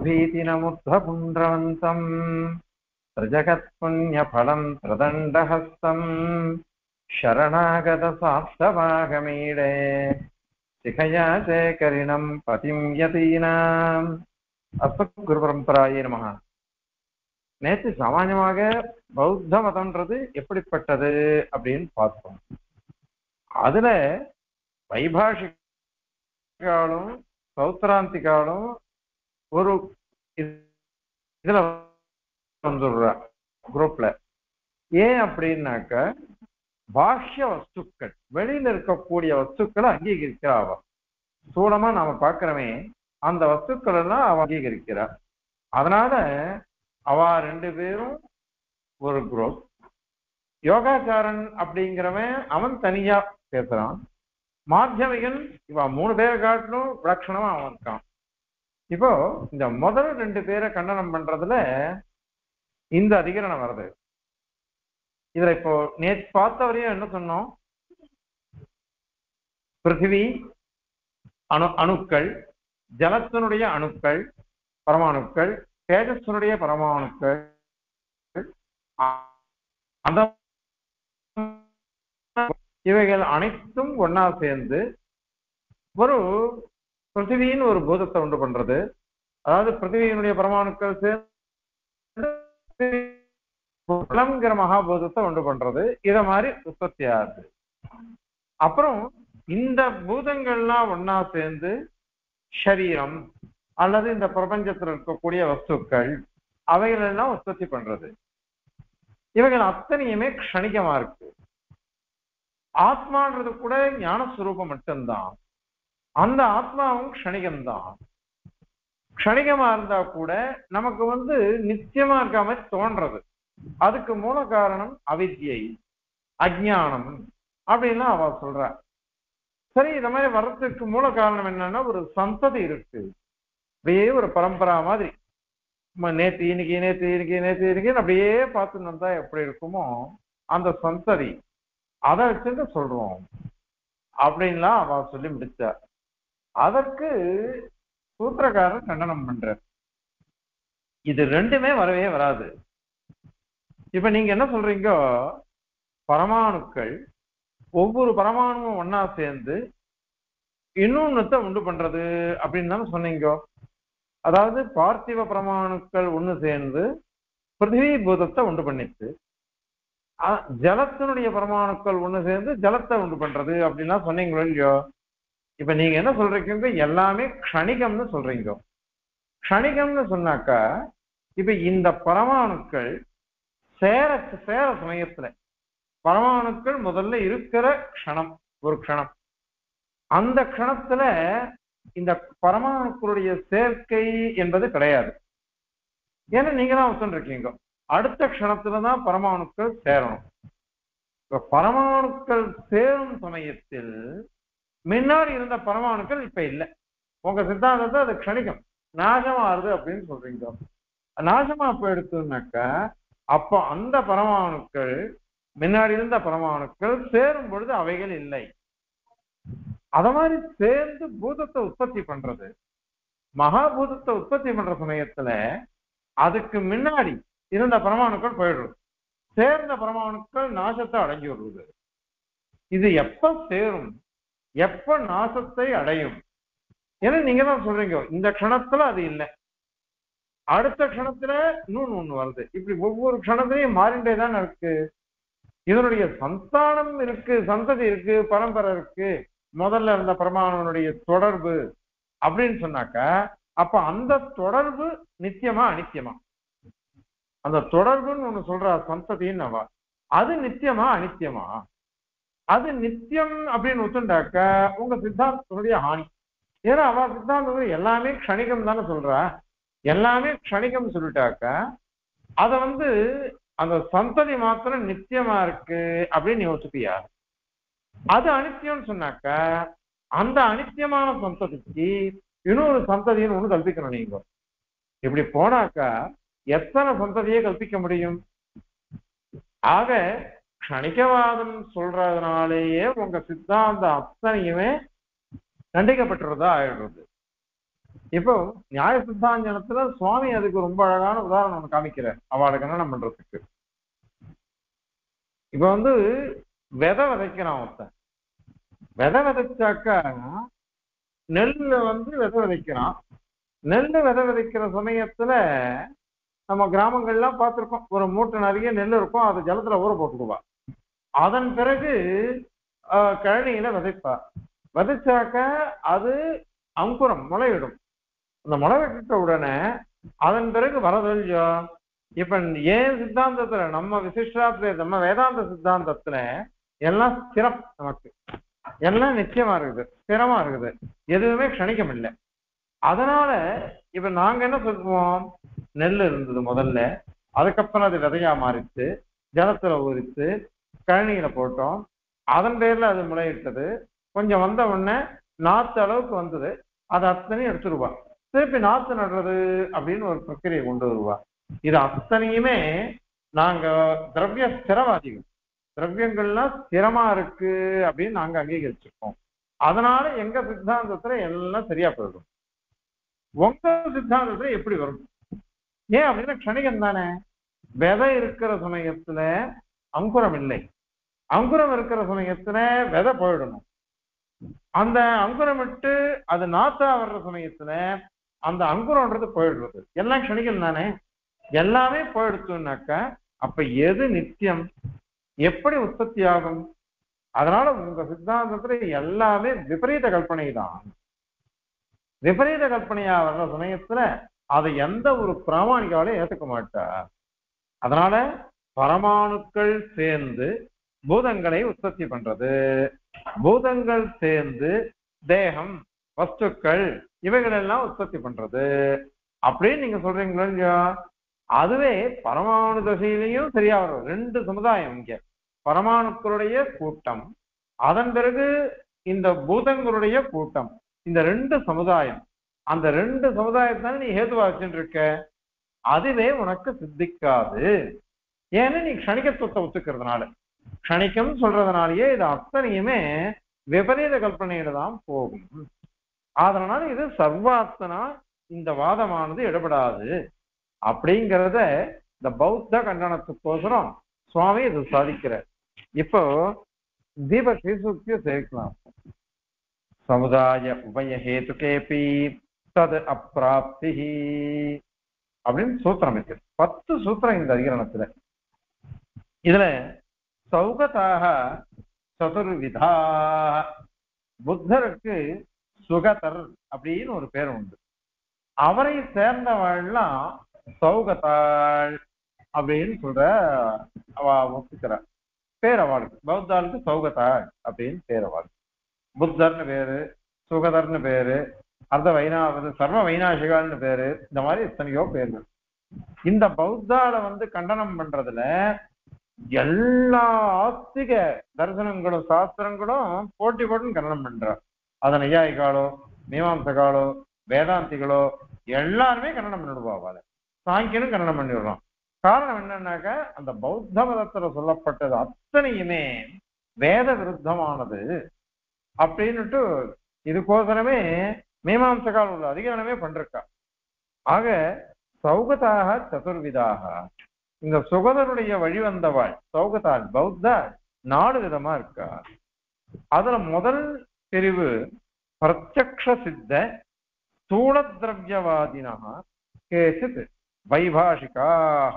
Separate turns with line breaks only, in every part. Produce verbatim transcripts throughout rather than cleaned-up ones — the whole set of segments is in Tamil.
भीतिनमुद्ध्वपुण्ड्रवन्तम् प्रजगत्पुण्यफलम् प्रदण्डहस्तम् शरणागतसाप्तवाहमीडे शिखया शेखरिणम् पतिं यतीनाम् अस्मद्गुरुपरம்பராயே நமஹ. நேற்று சாமான்யமாக பௌத்த மதம்ன்றது எப்படிப்பட்டது அப்படின்னு பார்த்தோம். அதுல வைபாஷிகாலும் சௌத்ராந்திகாலும் ஒரு இதுல வந்துடுறா குரூப்ல. ஏன் அப்படின்னாக்க பாஷ்ய வஸ்துக்கள் வெளியில இருக்கக்கூடிய வஸ்துக்களை அங்கீகரிக்கிறா. சூலமா நாம பாக்குறவே அந்த வஸ்துக்கள் எல்லாம் அவ அங்கீகரிக்கிறா. அதனால அவ ரெண்டு பேரும் ஒரு குரூப். யோகாச்சாரன் அப்படிங்கிறவன் அவன் தனியா பேசுறான். மாத்தியமிகன் இவ மூணு பேரை காட்டிலும் விலட்சணமா அவன் இருக்கான். இப்போ இந்த முதல் ரெண்டு பேரை கண்டனம் பண்றதுல இந்த அதிகரணம் வருது. இதுல இப்போ நேற்று பார்த்தவரையும் என்ன சொன்னோம்? பிருத்திவி அணு அணுக்கள், ஜலத்தினுடைய அணுக்கள் பரமாணுக்கள், தேஜஸனுடைய பரமாணுக்கள், அந்த இவைகள் அனைத்தும் ஒன்னா சேர்ந்து ஒரு பிருத்திவியின் ஒரு பூதத்தை உண்டு பண்றது. அதாவது பிருத்திவியினுடைய பரமாணுக்கள் சேர்ந்துங்கிற மகாபூதத்தை உண்டு பண்றது. இத மாதிரி உற்பத்தி ஆகுது. அப்புறம் இந்த பூதங்கள்லாம் ஒன்னா சேர்ந்து சரீரம் அல்லது இந்த பிரபஞ்சத்தில் இருக்கக்கூடிய வஸ்துக்கள் அவைகள் எல்லாம் உற்பத்தி பண்றது. இவைகள் அத்தனையுமே க்ஷணிகமா இருக்கு. ஆத்மான்றது கூட ஞானஸ்வரூபம் மட்டும்தான். அந்த ஆத்மாவும் க்ஷணிகம்தான். க்ஷணிகமா இருந்தா கூட நமக்கு வந்து நிச்சயமா இருக்க மாதிரி தோன்றது. அதுக்கு மூல காரணம் அவித்யை, அஜ்ஞானம் அப்படின்லாம் அவ சொல்ற. சரி, இந்த மாதிரி வர்றதுக்கு மூல காரணம் என்னன்னா ஒரு சந்ததி இருக்கு. அப்படியே ஒரு பரம்பரா மாதிரி நேற்று இன்னைக்கு நேற்று இன்னைக்கு நேற்று இன்னைக்கு அப்படியே பார்த்துட்டு வந்தா எப்படி இருக்குமோ அந்த சந்ததி அதை வச்சுட்டு சொல்றோம் அப்படின்லாம் அவ சொல்லி முடிச்சார். அதற்கு சூத்திரக்காரர் கண்டனம் பண்றார். இது ரெண்டுமே வரவே வராது. இப்ப நீங்க என்ன சொல்றீங்க? பரமாணுக்கள் ஒவ்வொரு பரமாணுவும் ஒன்னா சேர்ந்து இன்னொன்னத்தை உண்டு பண்றது அப்படின்னு தானே சொன்னீங்க. அதாவது பார்த்திவ பரமாணுக்கள் ஒண்ணு சேர்ந்து பிருத்திவி பூதத்தை உண்டு பண்ணிச்சு. ஜலத்தினுடைய பரமாணுக்கள் ஒண்ணு சேர்ந்து ஜலத்தை உண்டு பண்றது அப்படின்லாம் சொன்னீங்களோ இல்லையோ? இப்ப நீங்க என்ன சொல்றீங்க? எல்லாமே க்ஷணிகம்னு சொல்றீங்க. க்ஷணிகம்னு சொன்னாக்கா இப்ப இந்த பரமாணுக்கள் சேர சேர சமயத்துல பரமாணுக்கள் முதல்ல இருக்கிற க்ஷணம் ஒரு க்ஷணம், அந்த க்ஷணத்துல இந்த பரமாணுக்களுடைய சேர்க்கை என்பது கிடையாது. ஏன்னா நீங்க தான் சொல்லிருக்கீங்க அடுத்த க்ஷணத்துலதான் பரமாணுக்கள் சேரணும். இப்ப பரமாணுக்கள் சேரும் சமயத்தில் முன்னாடி இருந்த பரமாணுக்கள் இப்ப இல்லை. உங்க சித்தாந்தத்தை அது க்ஷணிகம் நாசமாறுது அப்படின்னு சொல்றீங்க. நாசமா போயிடுச்சுனாக்கா அப்போ அந்த பரமாணுக்கள் முன்னாடி இருந்த பரமாணுக்கள் சேரும் பொழுது அவைகள் இல்லை. அத மாதிரி சேர்ந்து பூதத்தை உற்பத்தி பண்றது, மகாபூதத்தை உற்பத்தி பண்ற சமயத்துல அதுக்கு முன்னாடி இருந்த பரமாணுக்கள் போயிடுறது, சேர்ந்த பரமாணுக்கள் நாசத்தை அடைஞ்சு விடுறது. இது எப்ப சேரும், எப்ப நாசத்தை அடையும்? ஏன்னா நீங்க தான் சொல்றீங்க இந்த க்ஷணத்துல அது இல்லை, அடுத்த க்ஷணத்துல இன்னொன்னு ஒண்ணு வருது. இப்படி ஒவ்வொரு க்ஷணத்திலையும் மாறிண்டே தான் இருக்கு. இதனுடைய சந்தானம் இருக்கு, சந்ததி இருக்கு, பரம்பரை இருக்கு. முதல்ல இருந்த பரமாணுடைய தொடர்பு அப்படின்னு சொன்னாக்கா அப்ப அந்த தொடர்பு நித்தியமா அனித்தியமா? அந்த தொடர்புன்னு ஒண்ணு சொல்ற சந்ததின்னு அவ அது நித்தியமா அனித்தியமா? அது நித்தியம் அப்படின்னு ஒத்துண்டாக்க உங்க சித்தாந்தனுடைய ஹானி. ஏன்னா அவ சித்தாந்தம் எல்லாமே க்ஷணிகம் தானே சொல்றா. எல்லாமே க்ஷணிகம் சொல்லிட்டாக்க அத வந்து அந்த சந்ததி மாத்திரம் நித்தியமா இருக்கு அப்படின்னு யோசிப்பியா? அது அனித்தியம்னு சொன்னாக்க அந்த அனித்தியமான சந்ததிக்கு இன்னொரு சந்ததின்னு ஒண்ணு கல்பிக்கணும். நீங்க இப்படி போனாக்கா எத்தனை சந்ததியை கல்பிக்க முடியும்? ஆக க்ஷணிகவாதம் சொல்றதுனாலேயே உங்க சித்தாந்த அத்தனையுமே கண்டிக்கப்பட்டுறதா ஆயிடுறது. இப்போ நியாய சித்தாந்தனத்துல சுவாமி அதுக்கு ரொம்ப அழகான உதாரணம் ஒண்ணு காமிக்கிறார் அவளுக்கு கல்யாணம் பண்றதுக்கு. இப்ப வந்து விதை விதைக்கிறான் ஒருத்தன். விதை விதைச்சாக்கா நெல்ல வந்து விதை விதைக்கிறான். நெல் விதை விதைக்கிற சமயத்துல நம்ம கிராமங்கள்லாம் பார்த்திருக்கோம், ஒரு மூட்டை நிறைய நெல் இருக்கும், அதை ஜலத்துல ஊற போட்டுக்குவா. அதன் பிறகு ஆஹ் கழனியில விதைப்பா. விதைச்சாக்க அது அங்குரம் முளையிடும். அந்த முளை விட்ட உடனே அதன் பிறகு வரதல்யோ. இப்ப ஏன் சித்தாந்தத்துல நம்ம விசிஷ்டாத்துல நம்ம வேதாந்த சித்தாந்தத்துல எல்லாம் ஸ்திரம், நமக்கு எல்லாம் நிச்சயமா இருக்குது, ஸ்திரமா இருக்குது, எதுவுமே க்ஷணிக்கம் இல்லை. அதனால இப்ப நாங்க என்ன சொல்லுவோம், நெல் இருந்தது முதல்ல, அதுக்கப்புறம் அது விதையா மாறிச்சு, ஜலத்துல ஊறிச்சு, கழனியில போட்டோம், அதன் பேர்ல அது முளையிட்டது, கொஞ்சம் வந்த உடனே நாத்து அளவுக்கு வந்தது, அது அத்தனையும் எடுத்துருவா, திருப்பி நாத்து நடுறது அப்படின்னு ஒரு பிரக்கிரியை கொண்டு வருவா. இது அத்தனையுமே நாங்க திரவிய ஸ்திரவாதிகள், திரவியங்கள்லாம் ஸ்திரமா இருக்கு அப்படின்னு நாங்க அங்கீகரிச்சிருக்கோம். அதனால எங்க சித்தாந்தத்துல எல்லாம் சரியா போயிடும். உங்க சித்தாந்தத்துல எப்படி வரும்? ஏன் அப்படின்னா க்ஷணிகம் தானே. விதை இருக்கிற சமயத்துல அங்குரம் இல்லை, அங்குரம் இருக்கிற சமயத்துல விதை போயிடணும். அந்த அங்குரம் விட்டு அது நாத்தா வர்ற சமயத்துல அந்த அங்குரம்ன்றது போயிடுறது. எல்லாம் க்ஷணிகம் தானே, எல்லாமே போயிடுச்சுன்னாக்கா அப்ப எது நித்தியம், எப்படி உற்பத்தி ஆகும்? அதனால உங்க சித்தாந்தத்துல எல்லாமே விபரீத கல்பனை தான். விபரீத கல்பனையா வர்ற சமயத்துல அதை எந்த ஒரு பிராமணிகாலையும் ஏத்துக்க மாட்டா. அதனால பரமாணுக்கள் சேர்ந்து பூதங்களை உற்பத்தி பண்றது, பூதங்கள் சேர்ந்து தேகம் வஸ்துக்கள் இவைகள் எல்லாம் உற்பத்தி பண்றது அப்படின்னு நீங்க சொல்றீங்களா இல்லையா? அதுவே பரமாணு தசையிலையும் சரியா வரும். ரெண்டு சமுதாயம் இங்க, பரமாணுக்களுடைய கூட்டம், அதன் பிறகு இந்த பூதங்களுடைய கூட்டம், இந்த ரெண்டு சமுதாயம், அந்த ரெண்டு சமுதாயத்தானே நீ ஹேதுவா வச்சுட்டு இருக்க. அதுவே உனக்கு சித்திக்காது. ஏன்னா நீ க்ஷணிகத்துவத்தை ஒத்துக்கிறதுனால, க்ஷணிக்கம் சொல்றதுனாலயே இது அத்தனையுமே விபரீத கல்பனையில தான் போகும். அதனால இது சர்வாத்மனா இந்த வாதமானது இடப்படாது அப்படிங்கிறத இந்த பௌத்த கண்டனத்துக்கோசரம் சுவாமி இது சாதிக்கிறார். இப்போ தீப ஸ்ரீசூக்தியை சேர்க்கலாம். சமுதாய உபயஹேதுகேபி தது அப்பிராப்தி அப்படின்னு சூத்திரம் இருக்கு. பத்து சூத்திரம் இந்த அதிகரணத்துல. இதுல சௌகதாக சதுர்விதா, புத்தருக்கு சுகதர் அப்படின்னு ஒரு பேர் உண்டு. அவரை சேர்ந்தவாள்லாம் சௌகதாள் அப்படின்னு சொல்ற அவ ஒத்துக்கிறார் பேர் அவளுக்கு. பௌத்தாளுக்கு சௌகதாள் அப்படின்னு பேர் அவளுக்கு. புத்தர்னு பேரு, சுகதர்னு பேரு, அர்த்த வைணாவது சர்வ வைநாசிகால்னு பேரு, இந்த மாதிரி எத்தனையோ பேர்கள். இந்த பௌத்தால வந்து கண்டனம் பண்றதுல எல்லா ஆஸ்திக தரிசனங்களும் சாஸ்திரங்களும் போட்டி போட்டு கண்டனம் பண்றார். அதை நையாயிகாலோ மீமாம்சகாலோ வேதாந்திகளோ எல்லாருமே கண்டனம் பண்ணிடுவாங்க. சாங்கியனும் கண்டனம் பண்ணிடுறோம். காரணம் என்னன்னாக்க அந்த பௌத்த மதத்துல சொல்லப்பட்டது அத்தனையுமே வேத விருத்தமானது அப்படின்னுட்டு இதுக்கோசரமே மீமாம்சகால் உள்ள அதிகாரமே பண்றா. ஆக சௌகதாக சதுர்விதாக, இந்த சுகதனுடைய வழிவந்தவாள் சௌகதாள் பௌத்த நாலு விதமா இருக்கா. அதுல முதல் பிரிவு பிரத்யக்ஷ சித்த ஸ்தூல திரவியவாதினா கேசித் வைபாஷிகாக.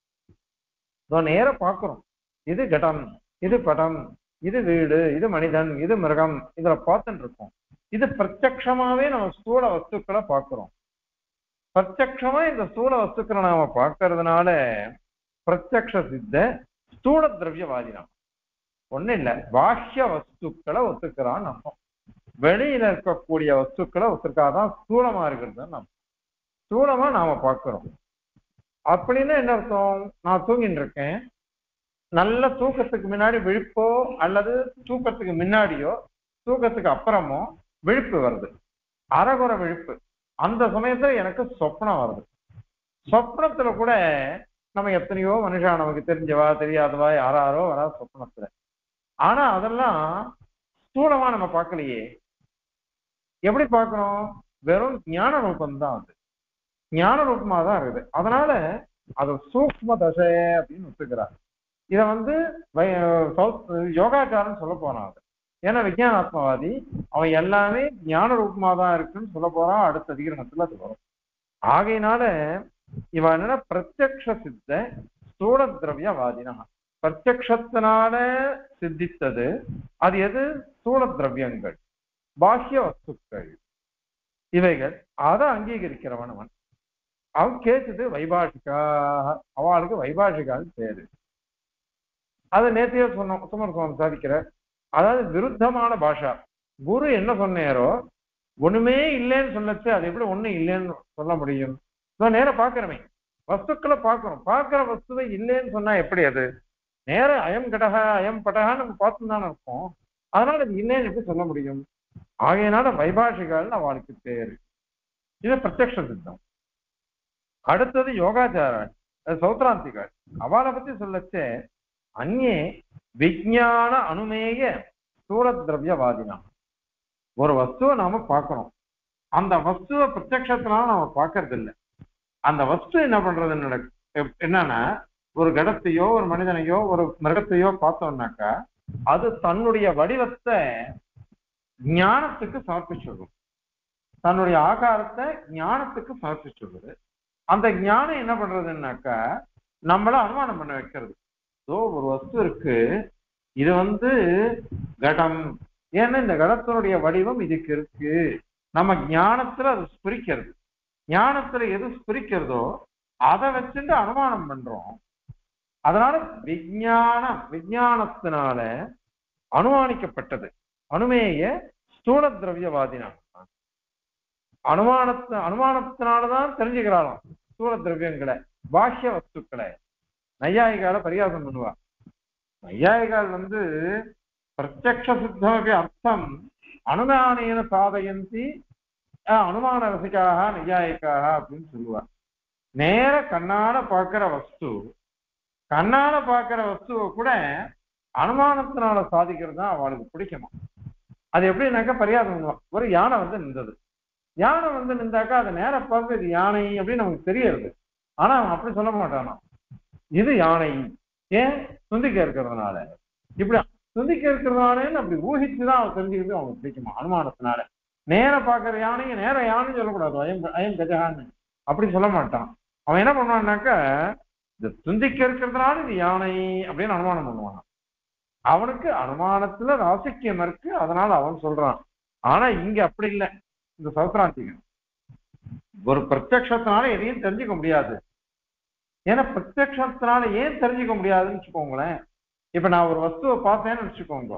நேர பார்க்கிறோம், இது கடம், இது படம், இது வீடு, இது மனிதன், இது மிருகம், இதுல பார்த்துட்டு இருக்கோம். இது பிரத்யக்ஷமாவே நம்ம ஸ்தூல வஸ்துக்களை பார்க்கிறோம். பிரத்யக்ஷமா இந்த ஸ்தூல வஸ்துக்களை நாம பார்க்கறதுனால பிரத்யக்ஷ சித்த ஸ்தூல திரவியவாதினா ஒண்ணு இல்ல, பாஹ்ய வஸ்துக்களை ஒத்துக்கிறான்னு அர்த்தம். வெளியில இருக்கக்கூடிய வஸ்துக்களை ஒத்துக்காதான் ஸ்தூலமா இருக்கிறது நம்ம ஸ்தூலமா நாம பார்க்கிறோம். அப்படின்னு என்ன அர்த்தம்? நான் தூங்கிட்டு இருக்கேன், நல்ல தூக்கத்துக்கு முன்னாடி விழிப்போ அல்லது தூக்கத்துக்கு முன்னாடியோ தூக்கத்துக்கு அப்புறமோ விழிப்பு வருது, அறகுற விழிப்பு. அந்த சமயத்துல எனக்கு சொப்னம் வருது. சொப்னத்துல கூட நம்ம எத்தனையோ மனுஷா, நமக்கு தெரிஞ்சவா தெரியாதவா யாராரோ வரா சொப்னத்துல. ஆனா அதெல்லாம் ஸ்தூலமா நம்ம பார்க்கலையே. எப்படி பார்க்கணும்? வெறும் ஞான ரூபம் தான் அது, ஞான ரூபமா தான் இருக்குது. அதனால அது சூக்ம தசை அப்படின்னு ஒத்துக்கிறார். இத வந்து யோகாச்சாரம் சொல்ல போறான் அது. ஏன்னா விஞ்ஞானாத்மவாதி அவன் எல்லாமே ஞான ரூபமா தான் இருக்குன்னு சொல்ல போறான். அடுத்த அதிகரணத்துல அது வரும். ஆகையினால இவன் என்னன்னா பிரத்யக்ஷ சித்த ஸ்தூல திரவியவாதினா, பிரத்யக்ஷத்தினால சித்தித்தது அது எது? ஸ்தூல திரவியங்கள், பாஹ்ய வஸ்துக்கள், இவைகள் அதை அங்கீகரிக்கிறவன் அவன். அவன் கேட்டது வைபாஷிகா, அவளுக்கு வைபாஷிகான்னு பேரு. அதை நேற்றைய சொன்னோம், சுமர் சுவாமி சாதிக்கிற. அதாவது விருத்தமான பாஷா. குரு என்ன சொன்னாரோ ஒண்ணுமே இல்லைன்னு சொல்லச்சு அது எப்படி ஒண்ணு இல்லைன்னு சொல்ல முடியும்? நேரம் பாக்குறமே வஸ்துக்களை பார்க்கிறோம், பார்க்கிற வஸ்துவை இல்லைன்னு சொன்னா எப்படி அது? நேர அயம் கடகா அயம் படகான்னு நம்ம பார்த்து தானே இருக்கோம். அதனால அது இல்லைன்னு எப்படி சொல்ல முடியும்? ஆகையினால வைபாஷிகால்னு அவளுக்கு பேரு. இது பிரத்யக்ஷ சித்தம். அடுத்தது யோகாச்சாரன் சௌத்ராந்திகள். அவளை பத்தி சொல்லச்சே அந்நே விஞ்ஞான அனுமேய ஸ்தூல திரவியவாதினா. ஒரு வஸ்துவை நாம பார்க்கிறோம், அந்த வஸ்துவை பிரத்யக்ஷத்தினால நாம பார்க்கறது இல்லை. அந்த வஸ்து என்ன பண்றது என்னன்னா, ஒரு கடத்தையோ ஒரு மனிதனையோ ஒரு மிருகத்தையோ பார்த்தோம்னாக்கா அது தன்னுடைய வடிவத்தை ஞானத்துக்கு சமர்ப்பிச்சுடும், தன்னுடைய ஆகாரத்தை ஞானத்துக்கு சமர்ப்பிச்சுடுது. அந்த ஞானம் என்ன பண்றதுன்னாக்கா நம்மள அனுமானம் பண்ண வைக்கிறது. ஸோ ஒரு வஸ்து இருக்கு, இது வந்து கடம், ஏன்னா இந்த கடத்தினுடைய வடிவம் இதுக்கு இருக்கு. நம்ம ஞானத்துல அது ஸ்புரிக்கிறது, ஞானத்துல எது ஸ்புரிக்கிறதோ அதை வச்சுட்டு அனுமானம் பண்றோம். அதனால விஞ்ஞானம், விஞ்ஞானத்தினால அனுமானிக்கப்பட்டது அனுமேய ஸ்தூல திரவியவாதினா. அனுமானத்து அனுமானத்தினாலதான் தெரிஞ்சுக்கிறாளாம் ஸ்தூல திரவியங்களை, பாஹ்ய வஸ்துக்களை. நையாயிகால பரிகாசம் பண்ணுவா. நையாயிகால் வந்து பிரத்யக்ஷ சித்தமபி அர்த்தம் அனுமானேன சாதயந்தி அனுமான ரசிக்காக நையாயிக்காக அப்படின்னு சொல்லுவா. நேர கண்ணால பார்க்கிற வஸ்து, கண்ணால பார்க்கிற வஸ்துவை கூட அனுமானத்தினால சாதிக்கிறது தான் அவளுக்கு பிடிக்குமா. அது எப்படின்னாக்கா பரிகாசம் பண்ணுவா. ஒரு யானை வந்து நின்றது, யானை வந்து நின்றாக்கா அதை நேர பார்க்க இது யானை அப்படின்னு நமக்கு தெரியுது. ஆனா அவன் அப்படி சொல்ல மாட்டானா, இது யானை. ஏன்? துந்திக்க இருக்கிறதுனால. இப்படி துந்திக்க இருக்கிறதுனாலேன்னு அப்படி ஊகிச்சுதான் அவன் தெரிஞ்சுக்கிறது அவனுக்கு பிடிக்குமா அனுமானத்தினால. நேர பார்க்கிற யானைங்க நேர யானைன்னு சொல்லக்கூடாது, அயம் அயம் கஜகான்னு அப்படி சொல்ல மாட்டான். அவன் என்ன பண்ணுவான்னாக்கா இந்த துந்திக்க இருக்கிறதுனால இது யானை அப்படின்னு அனுமானம் பண்ணுவான். அவனுக்கு அனுமானத்துல ராசிக்கியம் இருக்கு, அதனால அவன் சொல்றான். ஆனா இங்க அப்படி இல்லை. இந்த சௌத்ராந்திகன் ஒரு பிரத்யக்ஷத்தினால எதையும் தெரிஞ்சுக்க முடியாது. ஏன்னா பிரத்யக்ஷத்தினால ஏன் தெரிஞ்சுக்க முடியாதுன்னு வச்சுக்கோங்களேன். இப்ப நான் ஒரு வஸ்துவை பார்த்தேன்னு வச்சுக்கோங்க,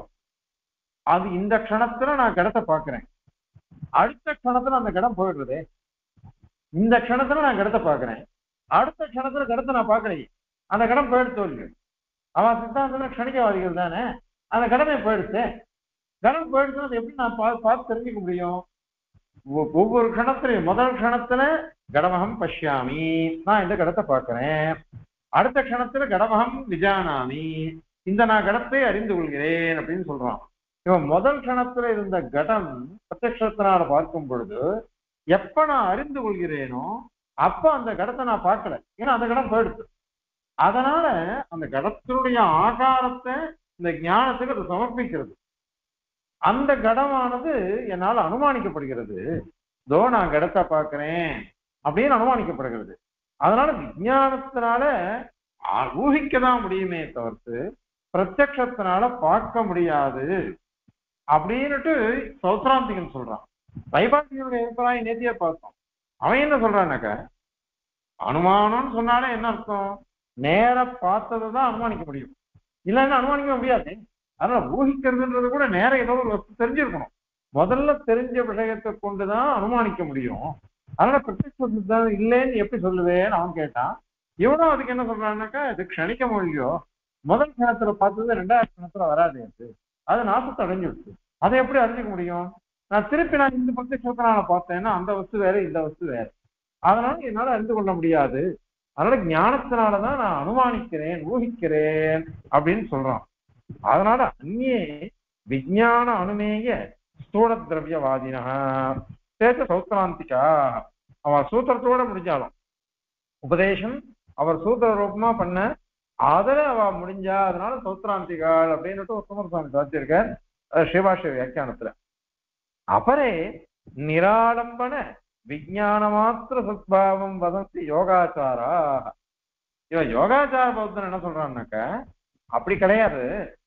அது இந்த க்ஷணத்துல நான் கடத்தை பார்க்கிறேன், அடுத்த க்ஷணத்துல அந்த கடம் போயிடுறது. இந்த க்ஷணத்துல நான் கடத்தை பார்க்கிறேன், அடுத்த க்ஷணத்துல கடத்தை நான் பார்க்கலையே, அந்த கடம் போயிடுத்து இல்லையோ. அவன் சித்தாந்தத்துல க்ஷணிக்கவாதிகள் தானே. அந்த கடமை போயிடுச்சு, கடம் போயிடுச்சுன்னா அது எப்படி நான் பார்த்து தெரிஞ்சுக்க முடியும்? ஒவ்வொரு கணத்திலையும் முதல் கணத்துல கடமகம் பஷ்யாமி, நான் இந்த கடத்தை பார்க்கிறேன். அடுத்த கணத்துல கடமகம் விஜானாமி, இந்த நான் கடத்தை அறிந்து கொள்கிறேன் அப்படின்னு சொல்றான். இவன் முதல் கணத்துல இருந்த கடம் பிரத்யக்ஷத்தினால பார்க்கும் பொழுது எப்ப நான் அறிந்து கொள்கிறேனோ அப்ப அந்த கடத்தை நான் பார்க்கல, ஏன்னா அந்த கடம் போயிடுச்சு. அதனால அந்த கடத்தினுடைய ஆகாரத்தை இந்த ஞானத்துக்கு அது சமர்ப்பிக்கிறது. அந்த கடமானது என்னால் அனுமானிக்கப்படுகிறது. இதோ நான் கடத்தை பார்க்கிறேன் அப்படின்னு அனுமானிக்கப்படுகிறது. அதனால விஞ்ஞானத்தினால ஊகிக்கதான் முடியுமே தவிர்த்து பிரத்யக்ஷத்தினால பார்க்க முடியாது அப்படின்னுட்டு சௌத்ராந்திகன் சொல்றான். வைபாஷிகனுடைய அபிப்பிராயம் நேத்தியே பார்த்தோம். அவன் என்ன சொல்றான்னாக்க அனுமானம்னு சொன்னாலே என்ன அர்த்தம்? நேர பார்த்ததை தான் அனுமானிக்க முடியும், இல்லைன்னா அனுமானிக்க முடியாது. அதனால ஊகிக்கிறதுன்றது கூட நேரம் ஏதோ ஒரு வஸ்து தெரிஞ்சிருக்கணும். முதல்ல தெரிஞ்ச விஷயத்தை கொண்டுதான் அனுமானிக்க முடியும். அதனால பிரத்யக்ஷ சித்தாந்தம் இல்லைன்னு எப்படி சொல்லுவேன்னு அவன் கேட்டான். இவனும் அதுக்கு என்ன சொல்றான்னாக்கா இது க்ஷணிக்க முடியோ, முதல் கணத்துல பார்த்தது ரெண்டாயிரம் கணத்துல வராது, அது நாசத்தை அடைஞ்சு விட்டு அதை எப்படி அறிஞ்சிக்க முடியும்? நான் திருப்பி நான் இந்த பிரத்யக்ஷத்தினால பார்த்தேன்னா அந்த வஸ்து வேற இந்த வஸ்து வேற, அதனால என்னால அறிந்து கொள்ள முடியாது. அதனால ஞானத்தினாலதான் நான் அனுமானிக்கிறேன் ஊகிக்கிறேன் அப்படின்னு சொல்றான். அதனால அந்நியே விஞ்ஞான அனுமேய ஸ்தூல திரவியவாதினா, சேத்த சௌத்ராந்திகா, அவன் சூத்திரத்தோட முடிஞ்சாலும் உபதேசம் அவர் சூத்திர ரூபமா பண்ண அதுல அவ முடிஞ்சா அதனால சௌத்ராந்திகாள் அப்படின்னுட்டு ஒரு குமாரசாமி சாத்தியிருக்கார் சிவாஷ வியாக்கியானத்துல. அபரே நிராடம்பன விஜான மாத்திர சத்பாவம் வதந்தி யோகாச்சாரா. இவன் யோகாச்சார பௌத்தன் என்ன சொல்றான்னாக்க அப்படி கிடையாது,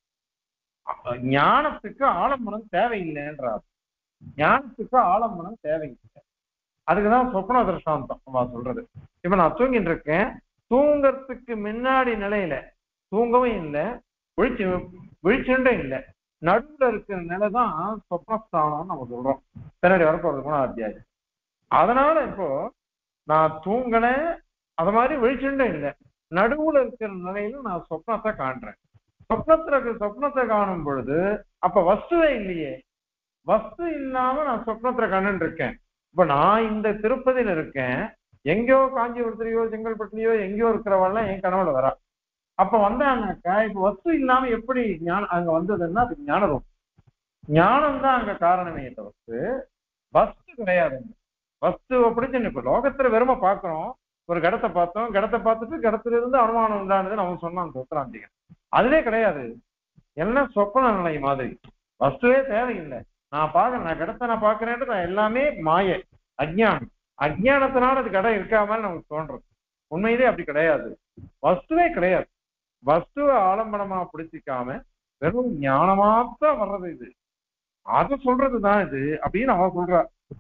ஞானத்துக்கு ஆலம்பனம் தேவையில்லைன்றார். ஞானத்துக்கு ஆலம்பனம் தேவையில்லை. அதுக்குதான் சொப்ன திருஷ்டாந்தம் சொல்றது. இப்ப நான் தூங்கிட்டு இருக்கேன், தூங்கறதுக்கு முன்னாடி நிலையில தூங்கவும் இல்லை, விழிச்சு விழிச்சுண்டும் இல்லை, நடுவில் இருக்கிற நிலைதான் சொப்னஸ்தானம் நம்ம சொல்றோம். பின்னாடி வரப்போறது போன அத்தியாயம். அதனால இப்போ நான் தூங்கினேன், அது மாதிரி விழிச்சுண்டும் இல்லை, நடுவுல இருக்கிற நிலையில நான் சொப்னத்தை காண்றேன். சொப்னத்துல சொப்னத்தை காணும் பொழுது அப்ப வஸ்துவே இல்லையே, வஸ்து இல்லாம நான் சொப்னத்துல கண்டுட்டு இருக்கேன். இப்ப நான் இந்த திருப்பதியில இருக்கேன், எங்கேயோ காஞ்சிபுரத்துலயோ செங்கல்பட்டுலயோ எங்கேயோ இருக்கிறவெல்லாம் என் கனவுல வரா. அப்ப வந்தாங்கனாக்கா இப்ப வஸ்து இல்லாம எப்படி ஞானம் அங்க வந்ததுன்னா அதுக்கு ஞான ரூபம், ஞானம் தான் அங்க காரணமே தவிர்த்து வஸ்து கிடையாது. வஸ்து அப்படின்னு இப்ப லோகத்துல வெறும பாக்குறோம், ஒரு கடத்தை பார்த்தோம், கடத்தை பார்த்துட்டு கடத்துல இருந்து அனுமானம் உண்டானதுன்னு அவன் சொன்னான் சௌத்ராந்திகன். அதுவே கிடையாது, எல்லாம் சொப்பன நிலை மாதிரி, வஸ்துவே தேவையில்லை. நான் பாக்குறேன், நான் கடத்தை நான் பாக்குறேன்ட்டு நான் எல்லாமே மாய அஜ்ஞானம், அஜ்ஞானத்தினால அது கடை இருக்காம நமக்கு தோன்றது. உண்மையிலே அப்படி கிடையாது, வஸ்துவே கிடையாது. வஸ்துவை ஆலம்பனமா பிடிச்சிக்காம வெறும் ஞானமாத்தான் வர்றது இது, அத சொல்றதுதான் இது அப்படின்னு அவன் சொல்றா.